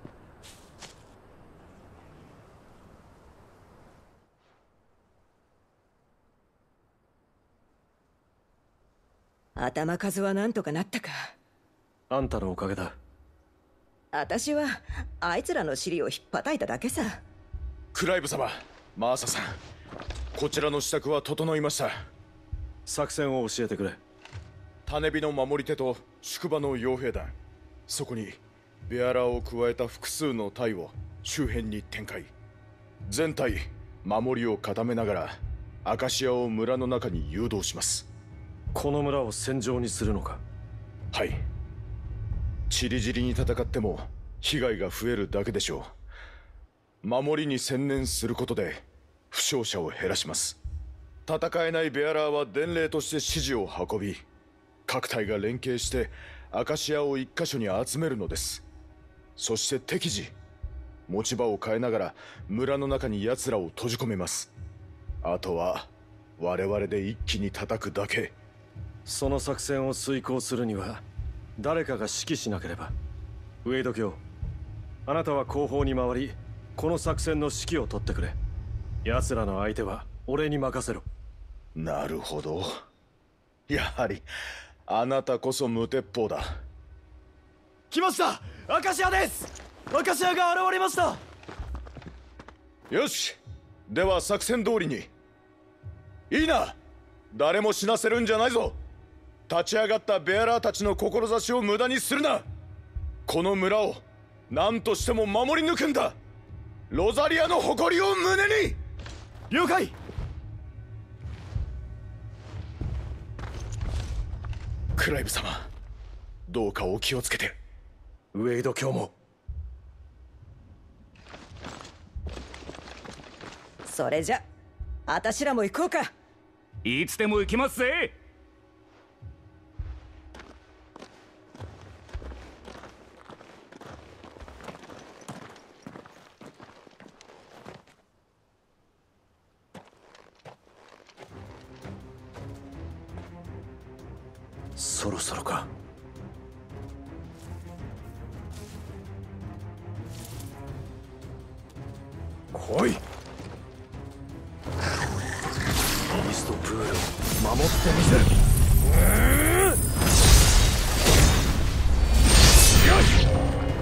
頭数はなんとかなったか。 あんたのおかげだ。 私はあいつらの尻を引っ叩いただけさ。 クライブ様、マーサさん、こちらの支度は整いました。 作戦を教えてくれ。 種火の守り手と宿場の傭兵団、そこにベアラーを加えた複数の隊を周辺に展開。全体守りを固めながらアカシアを村の中に誘導します。 この村を戦場にするのか。 はい。チリジリに戦っても被害が増えるだけでしょう。守りに専念することで負傷者を減らします。戦えないベアラーは伝令として指示を運び、各隊が連携してアカシアを一箇所に集めるのです。そして適時持ち場を変えながら村の中に奴らを閉じ込めます。あとは我々で一気に叩くだけ。 その作戦を遂行するには誰かが指揮しなければ。ウェイド卿、あなたは後方に回りこの作戦の指揮を取ってくれ。奴らの相手は俺に任せろ。 なるほど。やはりあなたこそ無鉄砲だ。 来ました、アカシアです。アカシアが現れました。 よし、では作戦通りに。いいな、誰も死なせるんじゃないぞ。立ち上がったベアラーたちの志を無駄にするな。この村を何としても守り抜くんだ。ロザリアの誇りを胸に。 了解。 クライブ様、どうかお気をつけて。 ウェイド卿も。 それじゃあたしらも行こうか。 いつでも行きますぜ。 そろそろか。来い。イーストプールを守ってみせる。よし。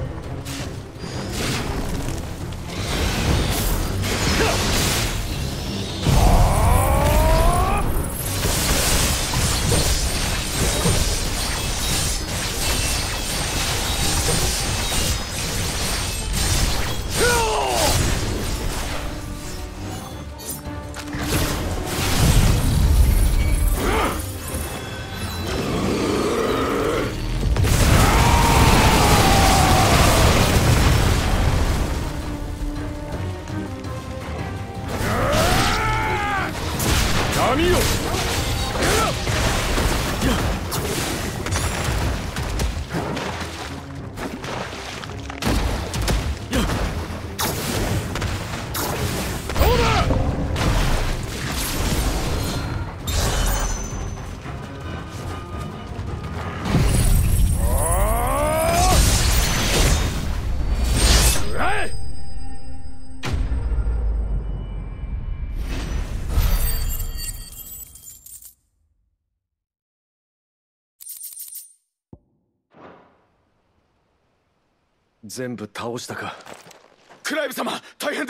全部倒したか。 クライブ様、大変です。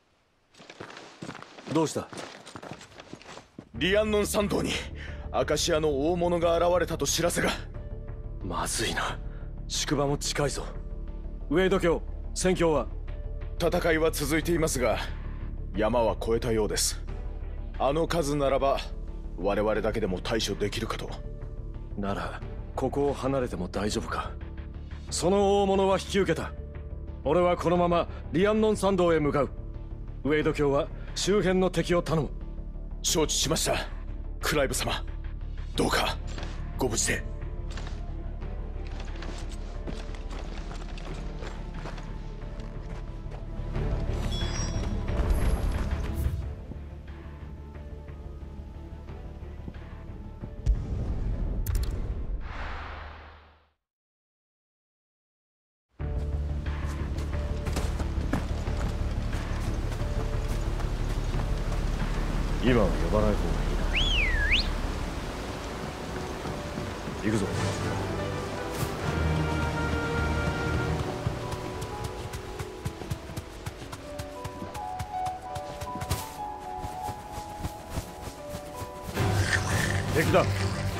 どうした？ リアンノン山道にアカシアの大物が現れたと知らせが。 まずいな。宿場も近いぞ。ウェイド卿、戦況は？ 戦いは続いていますが、山は越えたようです。あの数ならば我々だけでも対処できるかと。 ならここを離れても大丈夫か。その大物は引き受けた。俺はこのままリアンノン山道へ向かう。ウェイド卿は周辺の敵を頼む。 承知しました。クライブ様、どうかご無事で。 今は呼ばない方がいいな。行くぞ。敵だ。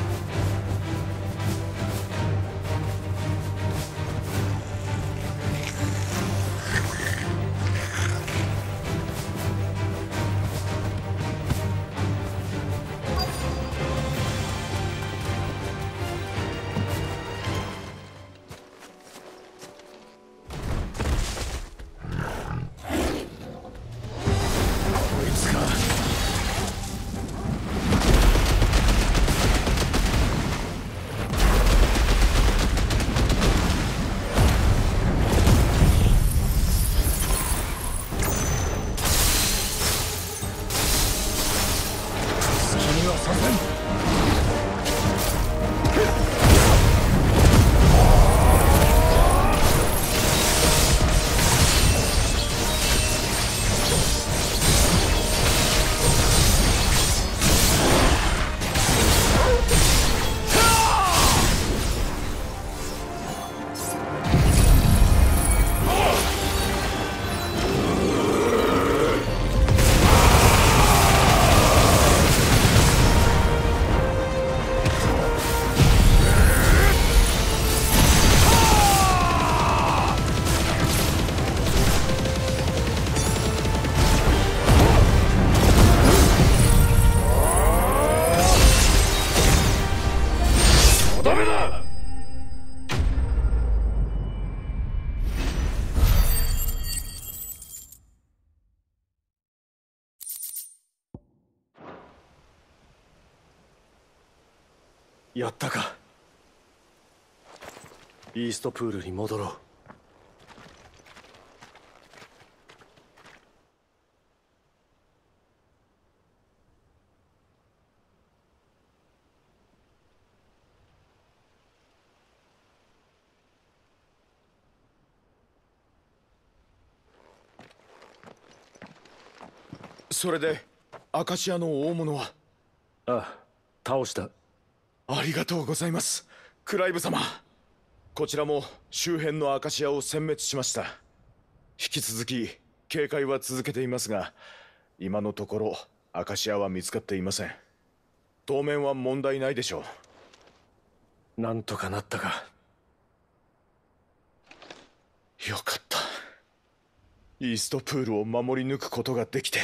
やったか。イーストプールに戻ろう。 それでアカシアの大物は？ ああ、倒した。 ありがとうございます、クライブ様。こちらも周辺のアカシアを殲滅しました。引き続き警戒は続けていますが、今のところアカシアは見つかっていません。当面は問題ないでしょう。なんとかなったか。 よかった。イーストプールを守り抜くことができて。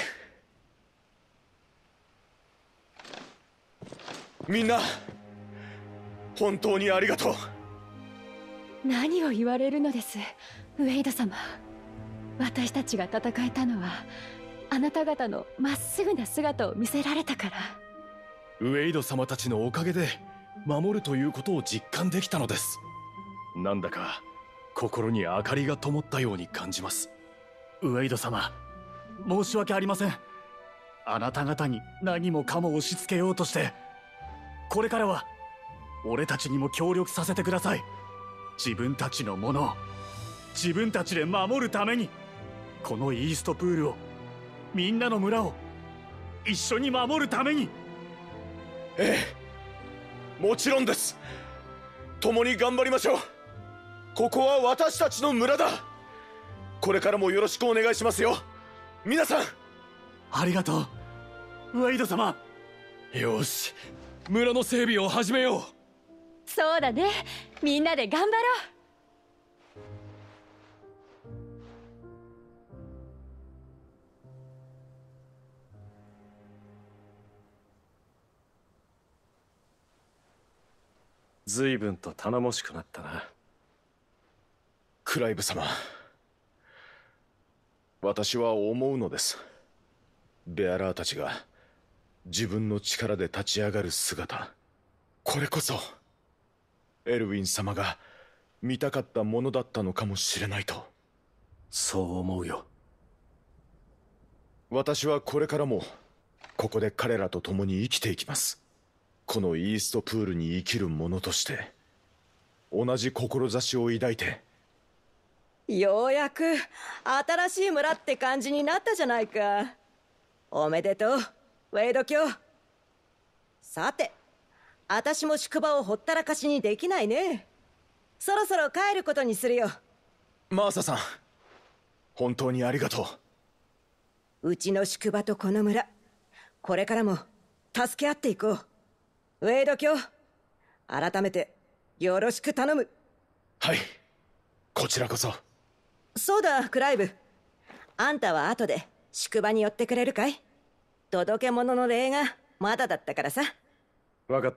みんな本当にありがとう。 何を言われるのです、ウェイド様。私たちが戦えたのはあなた方のまっすぐな姿を見せられたから。 ウェイド様たちのおかげで守るということを実感できたのです。なんだか心に明かりが灯ったように感じます。 ウェイド様、申し訳ありません。あなた方に何もかも押し付けようとして。これからは俺たちにも協力させてください。自分たちのものを自分たちで守るために、このイーストプールを、みんなの村を一緒に守るために。 ええ、もちろんです。共に頑張りましょう。ここは私たちの村だ。これからもよろしくお願いしますよ、皆さん。 ありがとう、ウェイド様。 よし、村の整備を始めよう。 そうだね、みんなで頑張ろう。 随分と頼もしくなったな。 クライブ様、私は思うのです。ベアラーたちが自分の力で立ち上がる姿、これこそエルウィン様が見たかったものだったのかもしれないと。 そう思うよ。 私はこれからもここで彼らと共に生きていきます。このイーストプールに生きる者として同じ志を抱いて。 ようやく新しい村って感じになったじゃないか。おめでとう、ウェイド卿。さて、私も宿場をほったらかしにできないね。そろそろ帰ることにするよ。 マーサさん、本当にありがとう。うちの宿場とこの村、これからも助け合っていこう。ウェイド卿、改めてよろしく頼む。 はい、こちらこそ。 そうだ、クライブ。あんたは後で宿場に寄ってくれるかい？届け物の礼がまだだったからさ。 わかった。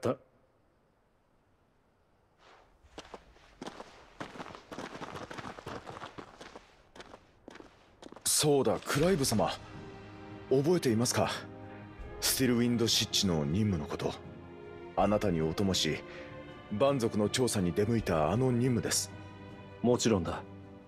そうだ、クライブ様、覚えていますか？スティルウィンド・シッチの任務のこと。あなたにお供し、蛮族の調査に出向いたあの任務です。 もちろんだ。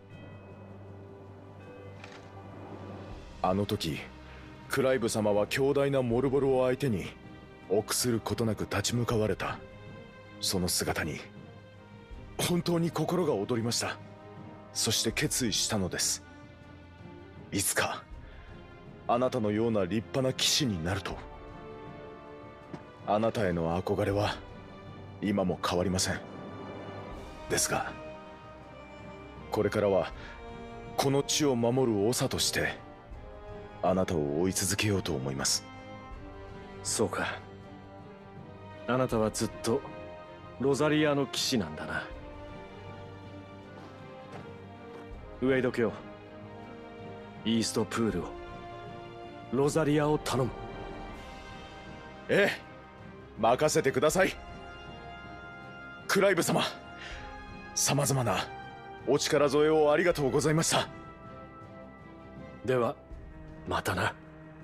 あの時クライブ様は強大なモルボルを相手に臆することなく立ち向かわれた。その姿に本当に心が躍りました。そして決意したのです。いつかあなたのような立派な騎士になると。あなたへの憧れは今も変わりません。ですがこれからはこの地を守る長としてあなたを追い続けようと思います。 そうか。あなたはずっとロザリアの騎士なんだな。ウェイド卿、イーストプールを、ロザリアを頼む。 ええ、任せてください。クライブ様、様々なお力添えをありがとうございました。 ではまたな。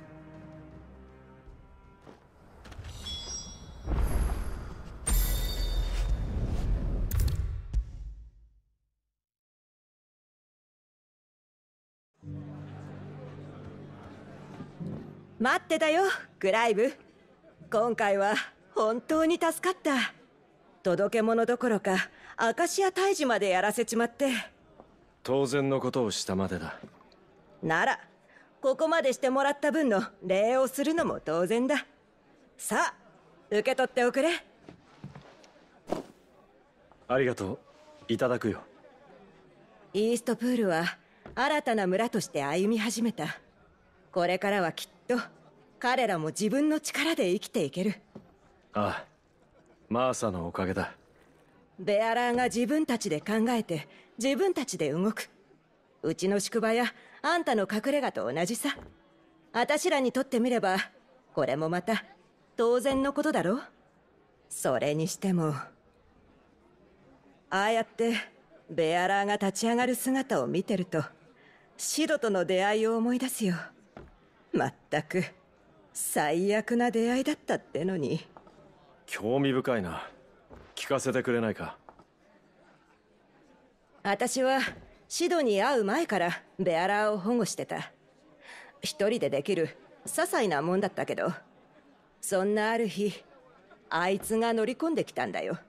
待ってたよ、クライブ。今回は本当に助かった。届け物どころかアカシア退治までやらせちまって。 当然のことをしたまでだ。 ならここまでしてもらった分の礼をするのも当然だ。さあ、受け取っておくれ。 ありがとう。いただくよ。 イーストプールは新たな村として歩み始めた。これからはきっと彼らも自分の力で生きていける。 ああ、マーサのおかげだ。 ベアラーが自分たちで考えて自分たちで動く。うちの宿場やあんたの隠れ家と同じさ。あたしらにとってみればこれもまた当然のことだろ。それにしてもああやってベアラーが立ち上がる姿を見てるとシドとの出会いを思い出すよ。まったく最悪な出会いだったってのに。 興味深いな。聞かせてくれないか。 私はシドに会う前からベアラーを保護してた。一人でできる些細なもんだったけど、そんなある日あいつが乗り込んできたんだよ。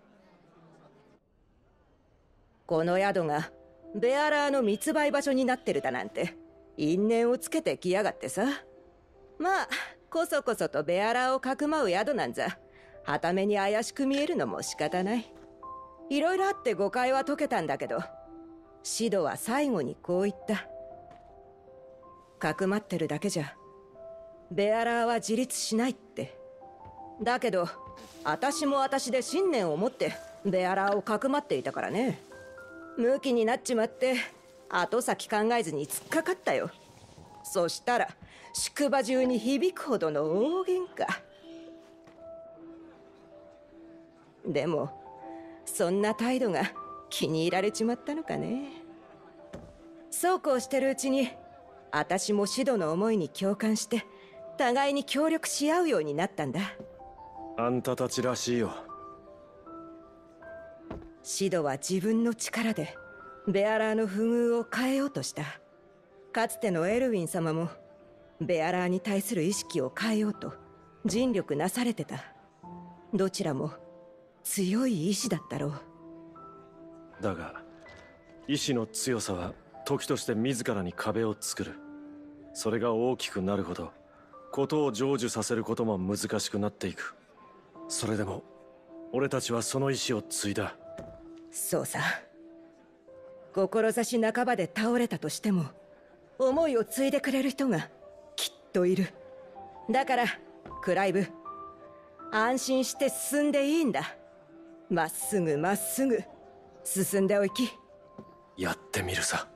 この宿がベアラーの密売場所になってるだなんて因縁をつけてきやがってさ。まあこそこそとベアラーをかくまう宿なんざはために怪しく見えるのも仕方ない。いろいろあって誤解は解けたんだけど、シドは最後にこう言った。かくまってるだけじゃベアラーは自立しないって。だけど私も私で信念を持ってベアラーをかくまっていたからね。ムキになっちまって後先考えずに突っかかったよ。そしたら宿場中に響くほどの大喧嘩。でもそんな態度が気に入られちまったのかね。そうこうしてるうちに私もシドの思いに共感して互いに協力し合うようになったんだ。 あんたたちらしいよ。 シドは自分の力でベアラーの不遇を変えようとした。かつてのエルウィン様もベアラーに対する意識を変えようと尽力なされてた。どちらも強い意志だったろう。 だが意志の強さは時として自らに壁を作る。それが大きくなるほど事を成就させることも難しくなっていく。それでも俺たちはその意志を継いだ。 そうさ。志半ばで倒れたとしても思いを継いでくれる人がきっといる。だからクライブ、安心して進んでいいんだ。まっすぐまっすぐ進んでおき。 やってみるさ。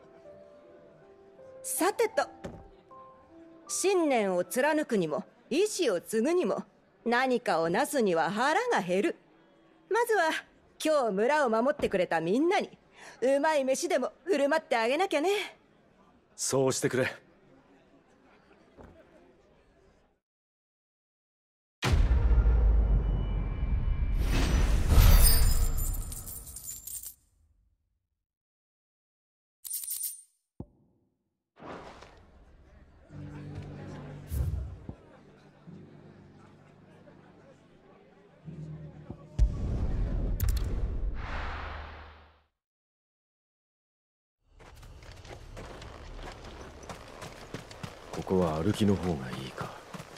さてと、信念を貫くにも意志を継ぐにも何かをなすには腹が減る。まずは今日村を守ってくれたみんなにうまい飯でも振る舞ってあげなきゃね。 そうしてくれ。ここは歩きの方がいいか。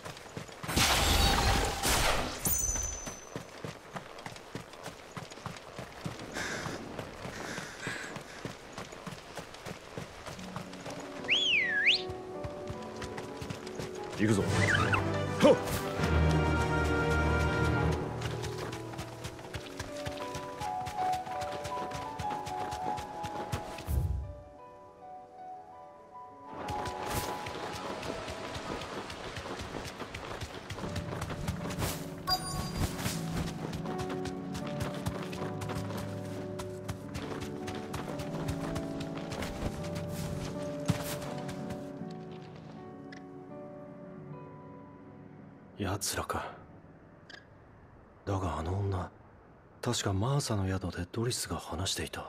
行くぞ。はっ。奴らか。だがあの女、確かマーサの宿でドリスが話していた。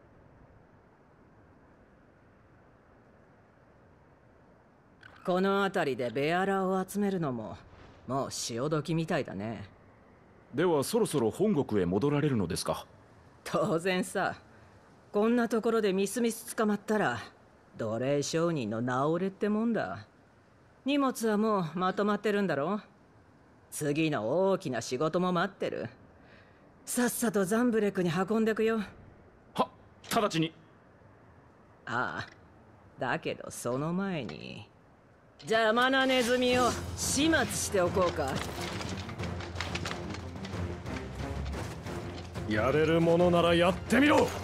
この辺りでベアラを集めるのももう潮時みたいだね。 ではそろそろ本国へ戻られるのですか？ 当然さ。こんなところでみすみす捕まったら奴隷商人の名折れってもんだ。荷物はもうまとまってるんだろ。次の大きな仕事も待ってる。さっさとザンブレックに運んでくよ。 は、直ちに。 ああ、だけどその前に邪魔なネズミを始末しておこうか。 やれるものならやってみろ。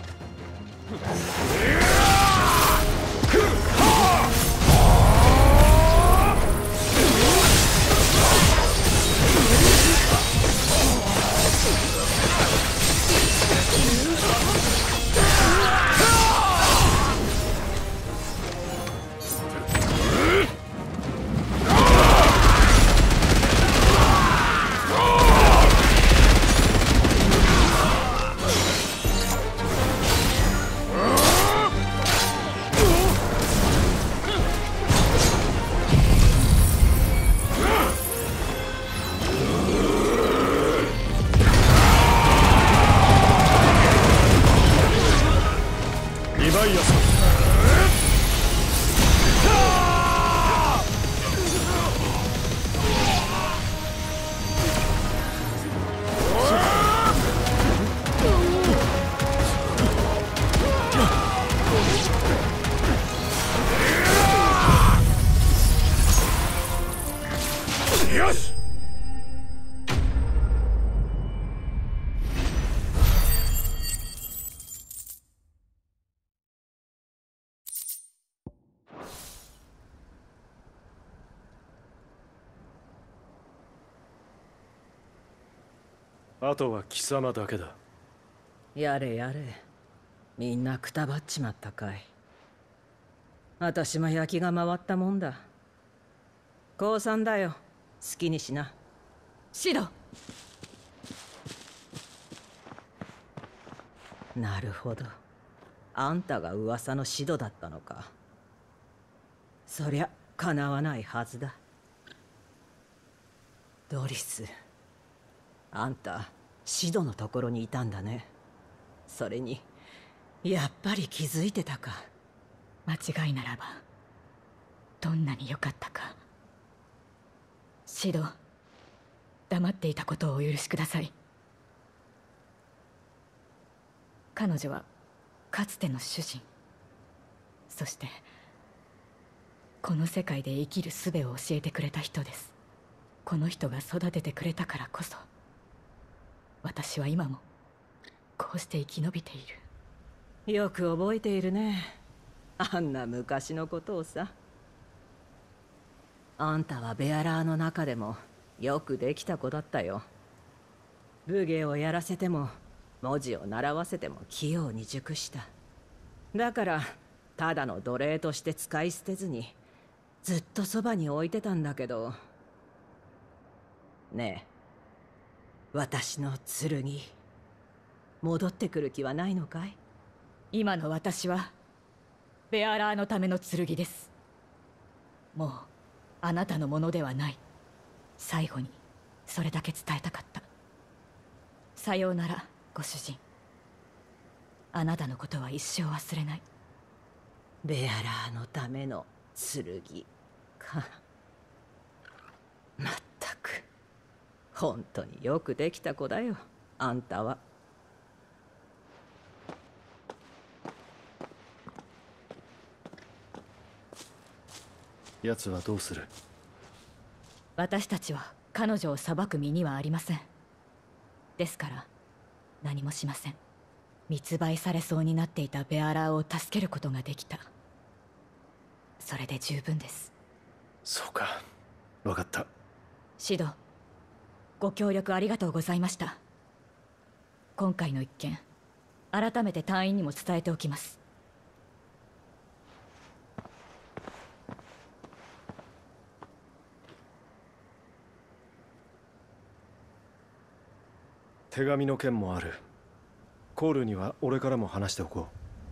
よし。あとは貴様だけだ。 やれやれ、みんなくたばっちまったかい。私も焼きが回ったもんだ。降参だよ、好きにしな。 シド。 なるほど、あんたが噂のシドだったのか。そりゃかなわないはずだ。ドリス、あんたシドのところにいたんだね。それにやっぱり気づいてたか。 間違いならばどんなに良かったか。シド、黙っていたことをお許しください。彼女はかつての主人、そしてこの世界で生きる術を教えてくれた人です。この人が育ててくれたからこそ私は今もこうして生き延びている。 よく覚えているね、あんな昔のことをさ。あんたはベアラーの中でもよくできた子だったよ。武芸をやらせても文字を習わせても器用に熟した。だからただの奴隷として使い捨てずにずっとそばに置いてたんだけど。ねえ、私の剣戻ってくる気はないのかい？ 今の私はベアラーのための剣です。もうあなたのものではない。最後にそれだけ伝えたかった。さようならご主人。あなたのことは一生忘れない。 ベアラーのための剣か。まったく本当によくできた子だよ、あんたは。 奴はどうする？ 私たちは彼女を裁く身にはありません。ですから何もしません。密売されそうになっていたベアラーを助けることができた。それで十分です。 そうか、分かった。 シド、ご協力ありがとうございました。今回の一件改めて隊員にも伝えておきます。 手紙の件もある。コールには俺からも話しておこう。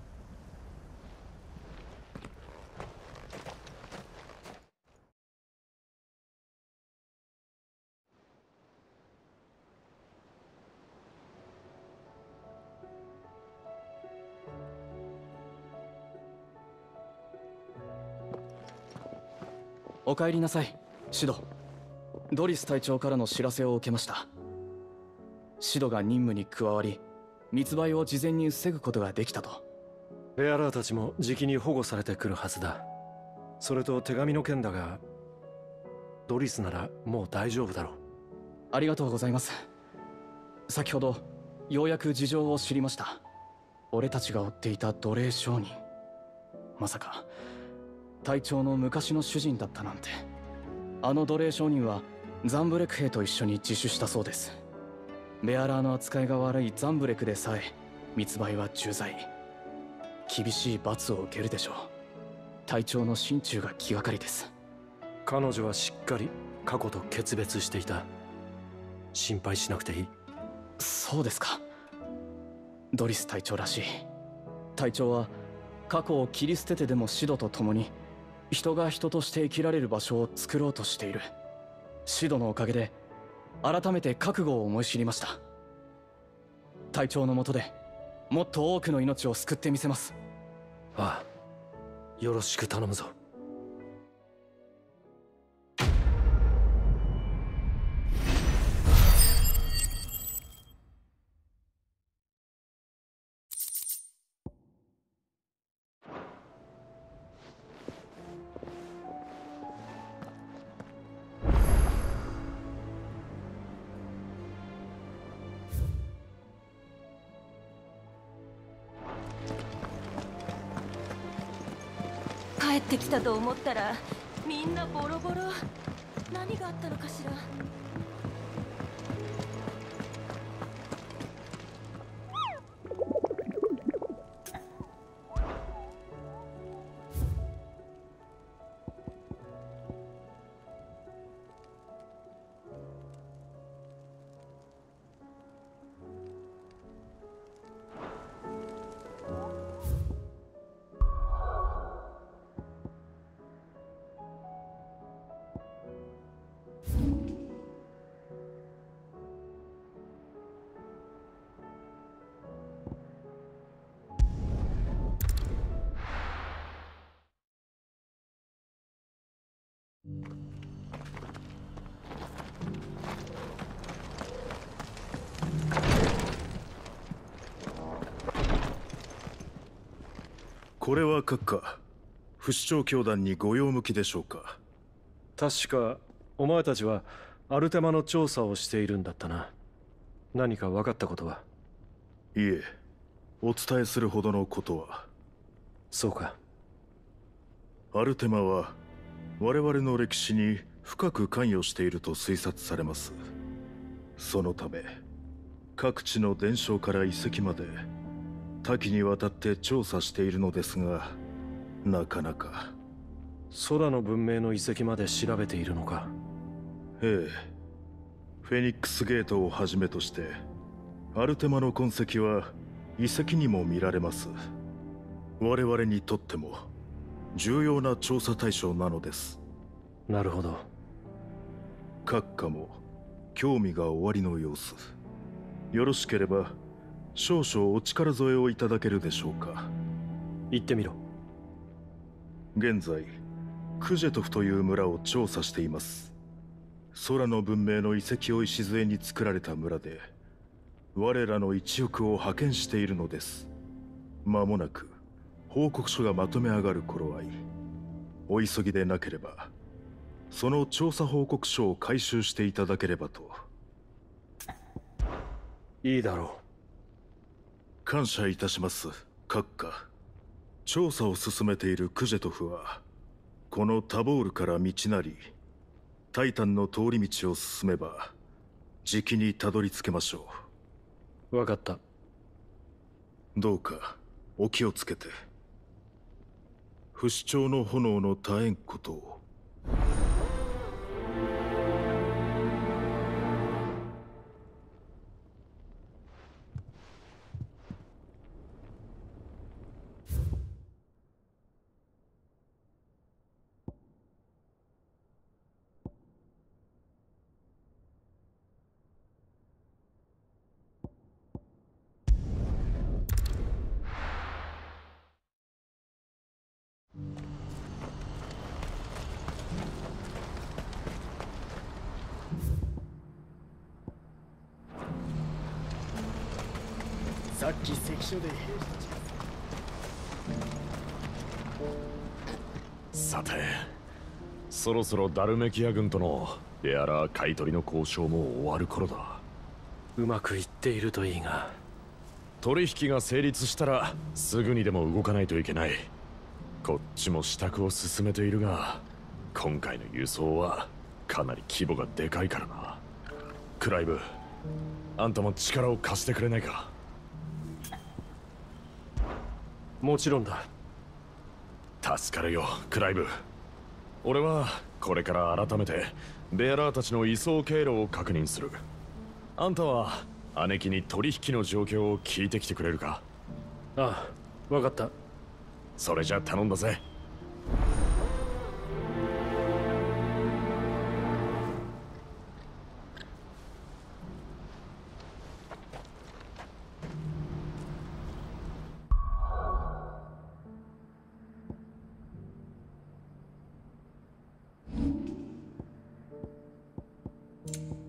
お帰りなさい、シド。ドリス隊長からの知らせを受けました。シドが任務に加わり、密売を事前に防ぐことができたと。 ベアラーたちもじきに保護されてくるはずだ。それと手紙の件だが、ドリスならもう大丈夫だろう。 ありがとうございます。先ほどようやく事情を知りました。俺たちが追っていた奴隷商人、まさか隊長の昔の主人だったなんて。あの奴隷商人はザンブレク兵と一緒に自首したそうです。ベアラーの扱いが悪いザンブレクでさえ密売は重罪。厳しい罰を受けるでしょう。隊長の心中が気がかりです。 彼女はしっかり過去と決別していた。心配しなくていい。 そうですか。ドリス隊長らしい。隊長は過去を切り捨ててでもシドと共に人が人として生きられる場所を作ろうとしている。シドのおかげで改めて覚悟を思い知りました。隊長の下でもっと多くの命を救ってみせます。 ああ、よろしく頼むぞ。 帰ってきたと思ったらみんなボロボロ。何があったのかしら。 これは閣下、不死鳥教団にご用向きでしょうか。 確かお前たちはアルテマの調査をしているんだったな。何か分かったことは？ いえ、お伝えするほどのことは。 そうか。 アルテマは我々の歴史に深く関与していると推察されます。そのため各地の伝承から遺跡まで多岐にわたって調査しているのですが、なかなか。 空の文明の遺跡まで調べているのか？ ええ。フェニックスゲートをはじめとしてアルテマの痕跡は遺跡にも見られます。我々にとっても重要な調査対象なのです。 なるほど。 閣下も興味がおありの様子。よろしければ少々お力添えをいただけるでしょうか。 言ってみろ。 現在クジェトフという村を調査しています。空の文明の遺跡を礎に作られた村で我らの一翼を派遣しているのです。間もなく報告書がまとめ上がる頃合い、お急ぎでなければその調査報告書を回収していただければと。 いいだろう。感謝いたします、閣下。調査を進めているクジェトフはこのタボールから道なりタイタンの通り道を進めばじきにたどり着けましょう。分かった。 どうかお気をつけて。不死鳥の炎の絶えんことを。 さっき関所で兵士たち。 さて、そろそろダルメキア軍とのベアラー買い取りの交渉も終わる頃だ。 うまくいっているといいが。 取引が成立したらすぐにでも動かないといけない。こっちも支度を進めているが、今回の輸送はかなり規模がでかいからな。クライブ、あんたも力を貸してくれないか？ もちろんだ。 助かるよ、クライブ。俺はこれから改めてベアラーたちの移送経路を確認する。あんたは姉貴に取引の状況を聞いてきてくれるか？ ああ、分かった。 それじゃ頼んだぜ。 you